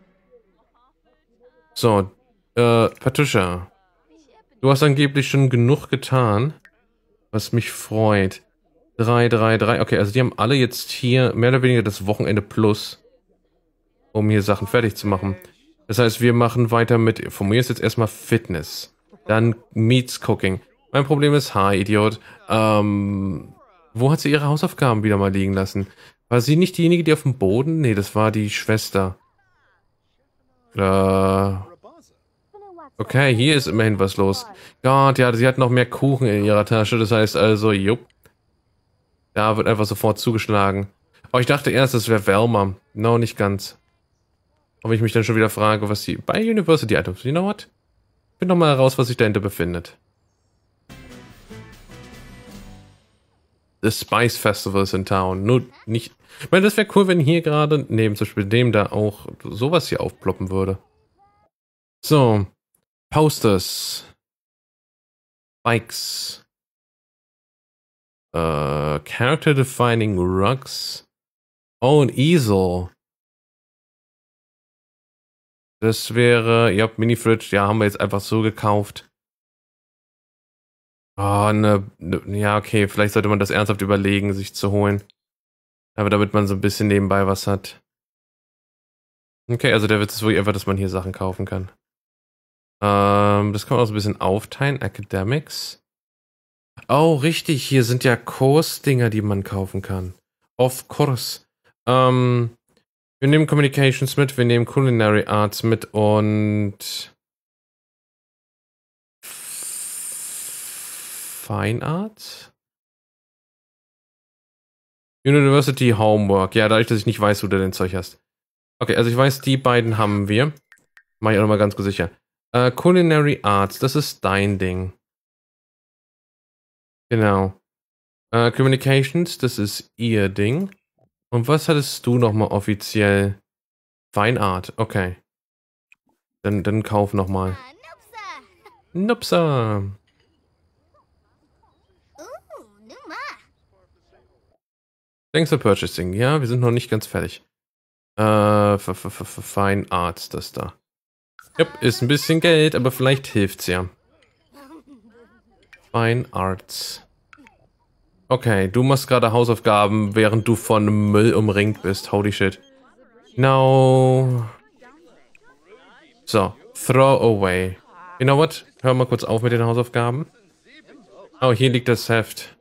So, äh, Patricia. Du hast angeblich schon genug getan, was mich freut. drei, drei, drei. Okay, also die haben alle jetzt hier mehr oder weniger das Wochenende plus, um hier Sachen fertig zu machen. Das heißt, wir machen weiter mit, von mir ist jetzt erstmal Fitness. Dann Meats Cooking. Mein Problem ist, ha, Idiot. Ähm, wo hat sie ihre Hausaufgaben wieder mal liegen lassen? War sie nicht diejenige, die auf dem Boden? Nee, das war die Schwester. Äh... Okay, hier ist immerhin was los. Gott, ja, sie hat noch mehr Kuchen in ihrer Tasche. Das heißt also, jupp. Da wird einfach sofort zugeschlagen. Oh, ich dachte erst, es wäre wärmer. No, nicht ganz. Ob ich mich dann schon wieder frage, was die... Bei University Items, you know what? Find doch mal heraus, was sich dahinter befindet. The Spice Festival is in town. Nur nicht... Ich meine, das wäre cool, wenn hier gerade, neben zum Beispiel dem da auch sowas hier aufploppen würde. So. Posters. Bikes. Uh, Character Defining Rugs. Oh, ein Easel. Das wäre, ja, Mini-Fridge, ja, haben wir jetzt einfach so gekauft. Oh, ne, ne, ja, okay, vielleicht sollte man das ernsthaft überlegen, sich zu holen. Aber damit man so ein bisschen nebenbei was hat. Okay, also der Witz ist wirklich einfach, dass man hier Sachen kaufen kann. Ähm, das kann man auch so ein bisschen aufteilen. Academics. Oh, richtig, hier sind ja Kursdinger, die man kaufen kann. Of course. Ähm, wir nehmen Communications mit, wir nehmen Culinary Arts mit und Fine Arts? University Homework. Ja, dadurch, dass ich nicht weiß, wo du denn Zeug hast. Okay, also ich weiß, die beiden haben wir. Mach ich auch nochmal ganz sicher. Uh, Culinary Arts, das ist dein Ding. Genau. Uh, Communications, das ist ihr Ding. Und was hattest du nochmal offiziell? Fine Art, okay. Dann, dann kauf nochmal. Nupsa. Thanks for purchasing. Ja, wir sind noch nicht ganz fertig. Äh, Fine Arts, das da. Yep, ist ein bisschen Geld, aber vielleicht hilft's ja. Fine Arts. Okay, du machst gerade Hausaufgaben, während du von Müll umringt bist. Holy shit. No. So, throw away. You know what? Hör mal kurz auf mit den Hausaufgaben. Oh, hier liegt das Heft.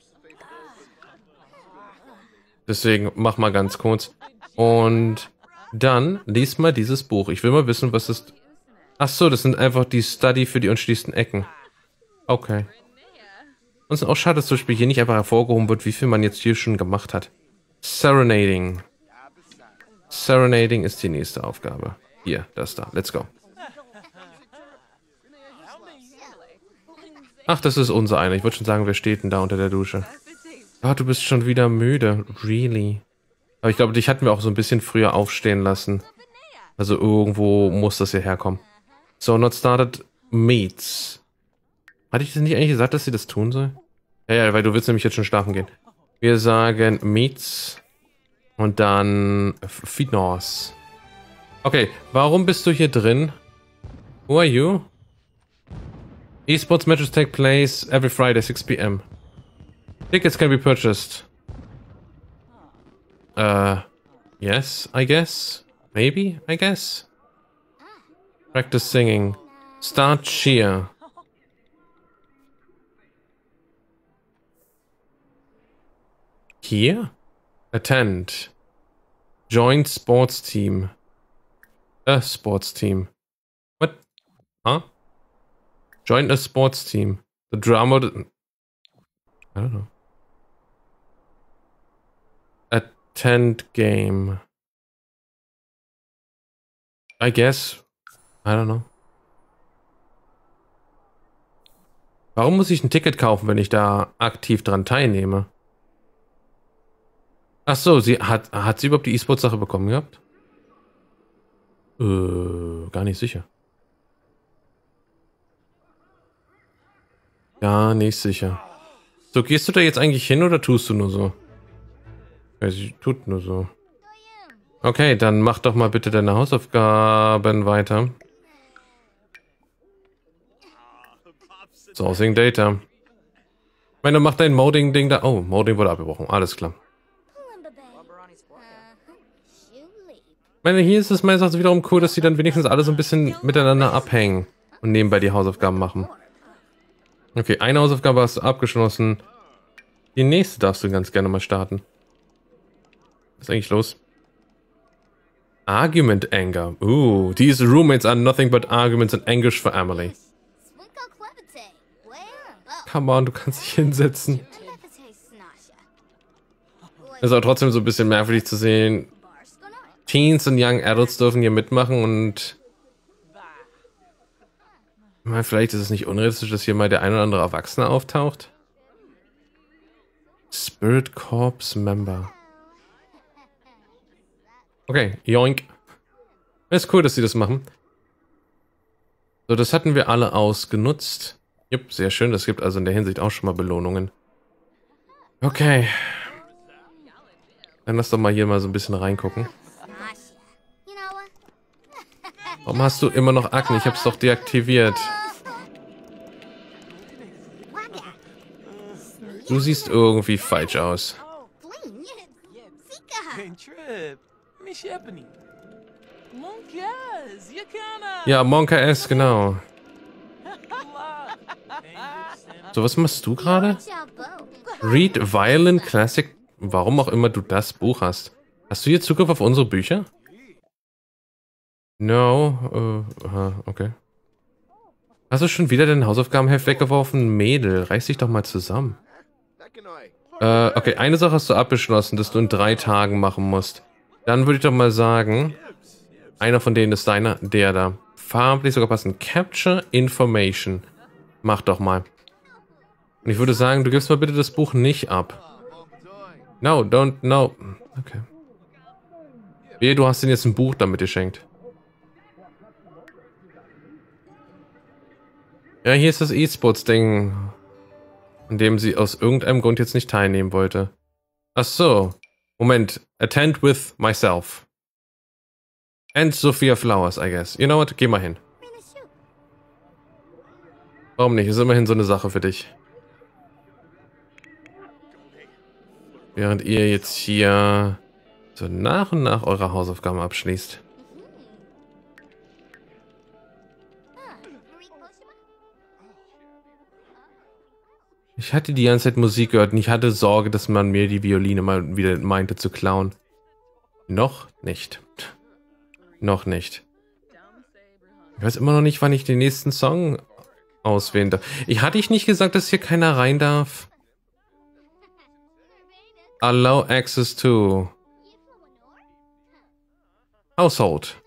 Deswegen mach mal ganz kurz. Und dann lies mal dieses Buch. Ich will mal wissen, was das... Ach so, das sind einfach die Study für die unschließten Ecken. Okay. Und es ist auch schade, dass zum Beispiel hier nicht einfach hervorgehoben wird, wie viel man jetzt hier schon gemacht hat. Serenading. Serenading ist die nächste Aufgabe. Hier, das da. Let's go. Ach, das ist unser einer. Ich wollte schon sagen, wer steht denn da unter der Dusche? Ah, du bist schon wieder müde. Really? Aber ich glaube, dich hatten wir auch so ein bisschen früher aufstehen lassen. Also irgendwo muss das hier herkommen. So, not started meets. Hatte ich das nicht eigentlich gesagt, dass sie das tun soll? Ja, ja, weil du willst nämlich jetzt schon schlafen gehen. Wir sagen meets und dann Fitness. Okay, warum bist du hier drin? Who are you? Esports matches take place every Friday, six p m Tickets can be purchased. Uh, yes, I guess. Maybe, I guess. Practice singing. Start cheer. Here? Attend. Join sports team. A sports team. What? Huh? Join a sports team. The drama... I don't know. Attend game. I guess. I don't know. Warum muss ich ein Ticket kaufen, wenn ich da aktiv dran teilnehme? Ach so, sie hat, hat sie überhaupt die E-Sports-Sache bekommen gehabt? Äh, gar nicht sicher. Gar nicht sicher. So, gehst du da jetzt eigentlich hin oder tust du nur so? Ja, sie tut nur so. Okay, dann mach doch mal bitte deine Hausaufgaben weiter. Sourcing Data. Ich meine, mach dein Moding-Ding da. Oh, Moding wurde abgebrochen. Alles klar. Ich meine, hier ist es meines Erachtens wiederum cool, dass sie dann wenigstens alle so ein bisschen miteinander abhängen und nebenbei die Hausaufgaben machen. Okay, eine Hausaufgabe hast du abgeschlossen. Die nächste darfst du ganz gerne mal starten. Was ist eigentlich los? Argument anger. Ooh, these roommates are nothing but arguments and anguish for Emily. Come on, du kannst dich hinsetzen. Ist aber trotzdem so ein bisschen merkwürdig zu sehen. Teens und Young Adults dürfen hier mitmachen und... Vielleicht ist es nicht unrealistisch, dass hier mal der ein oder andere Erwachsene auftaucht. Spirit Corps Member. Okay, yoink. Ist cool, dass sie das machen. So, das hatten wir alle ausgenutzt. Jupp, sehr schön. Das gibt also in der Hinsicht auch schon mal Belohnungen. Okay. Dann lass doch mal hier mal so ein bisschen reingucken. Warum hast du immer noch Akne? Ich hab's doch deaktiviert. Du siehst irgendwie falsch aus. Ja, Monka S, genau. So, was machst du gerade? Read Violin Classic. Warum auch immer du das Buch hast. Hast du hier Zugriff auf unsere Bücher? No. Uh, okay. Hast du schon wieder dein Hausaufgabenheft weggeworfen? Mädel, reiß dich doch mal zusammen. Äh, okay, eine Sache hast du abgeschlossen, dass du in drei Tagen machen musst. Dann würde ich doch mal sagen, einer von denen ist deiner, der da. Farblich sogar passen. Capture Information. Mach doch mal. Und ich würde sagen, du gibst mal bitte das Buch nicht ab. No, don't, no. Okay. Wehe, du hast denn jetzt ein Buch damit geschenkt. Ja, hier ist das E-Sports-Ding, an dem sie aus irgendeinem Grund jetzt nicht teilnehmen wollte. Ach so. Moment. Attend with myself. And Sophia Flowers, I guess. You know what? Geh mal hin. Warum nicht? Ist immerhin so eine Sache für dich. Während ihr jetzt hier so nach und nach eure Hausaufgaben abschließt. Ich hatte die ganze Zeit Musik gehört und ich hatte Sorge, dass man mir die Violine mal wieder meinte zu klauen. Noch nicht. Noch nicht. Ich weiß immer noch nicht, wann ich den nächsten Song auswählen darf. Ich hatte ich nicht gesagt, dass hier keiner rein darf? Allow access to Household.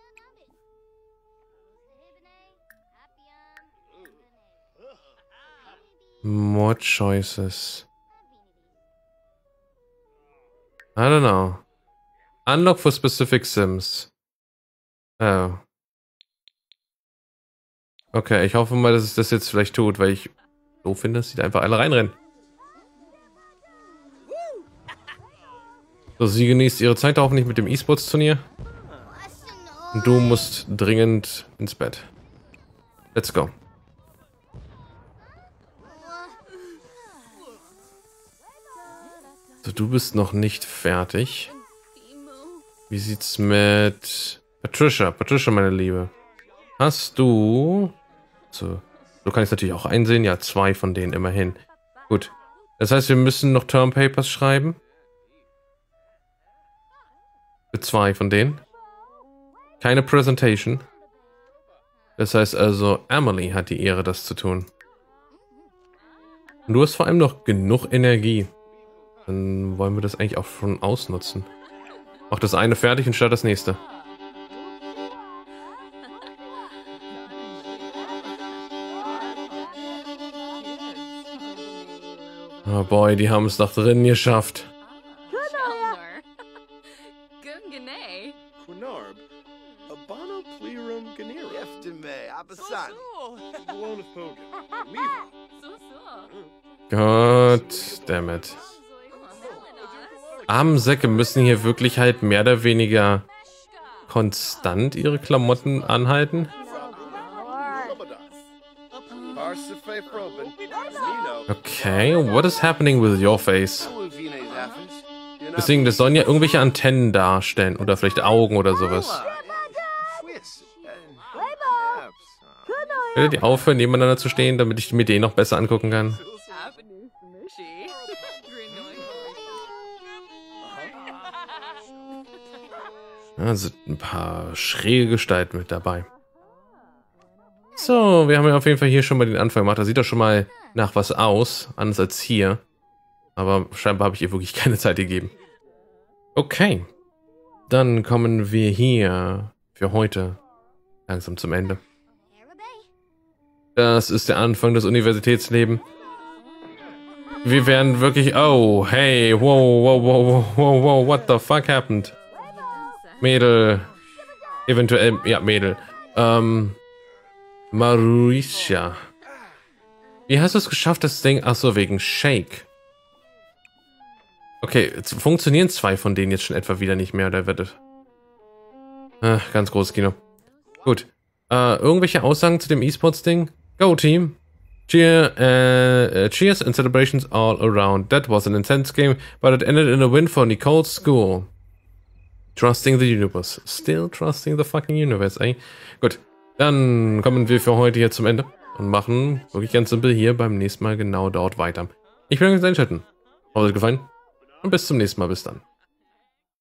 More choices. I don't know. Unlock for specific Sims. Oh. Okay, ich hoffe mal, dass es das jetzt vielleicht tut, weil ich so finde, dass sie da einfach alle reinrennen. So, sie genießt ihre Zeit auch nicht mit dem E-Sports-Turnier. Und du musst dringend ins Bett. Let's go. So, du bist noch nicht fertig. Wie sieht's mit Patricia? Patricia, meine Liebe. Hast du... So, so kann ich es natürlich auch einsehen. Ja, zwei von denen immerhin. Gut. Das heißt, wir müssen noch Term Papers schreiben. Für zwei von denen. Keine Presentation. Das heißt also, Emily hat die Ehre, das zu tun. Und du hast vor allem noch genug Energie. Dann wollen wir das eigentlich auch schon ausnutzen. Mach das eine fertig und start das nächste. Oh boy, die haben es nach drinnen geschafft. Gott, dammit. Armsäcke müssen hier wirklich halt mehr oder weniger konstant ihre Klamotten anhalten. Okay, what is happening with your face? Deswegen, das sollen ja irgendwelche Antennen darstellen oder vielleicht Augen oder sowas. Werdet ihr aufhören, nebeneinander zu stehen, damit ich mir den noch besser angucken kann? Da sind ein paar schräge Gestalten mit dabei. So, wir haben ja auf jeden Fall hier schon mal den Anfang gemacht. Das sieht doch schon mal nach was aus, anders als hier. Aber scheinbar habe ich ihr wirklich keine Zeit gegeben. Okay, dann kommen wir hier für heute langsam zum Ende. Das ist der Anfang des Universitätslebens. Wir werden wirklich... Oh, hey, wow, wow, wow, wow, wow, what the fuck happened? Mädel. Eventuell, ja, Mädel. Ähm, Mauricia. Wie hast du es geschafft, das Ding... Achso, wegen Shake. Okay, jetzt funktionieren zwei von denen jetzt schon etwa wieder nicht mehr, oder wird es? Ach, ganz großes Kino. Gut. Äh, irgendwelche Aussagen zu dem E-Sports-Ding? Go, Team! Cheer, uh, uh, cheers and celebrations all around. That was an intense game, but it ended in a win for Nicole's school. Trusting the universe. Still trusting the fucking universe, ey. Gut, dann kommen wir für heute hier zum Ende und machen wirklich ganz simpel hier beim nächsten Mal genau dort weiter. Ich bin euch Chatten. Hat euch gefallen? Und bis zum nächsten Mal. Bis dann.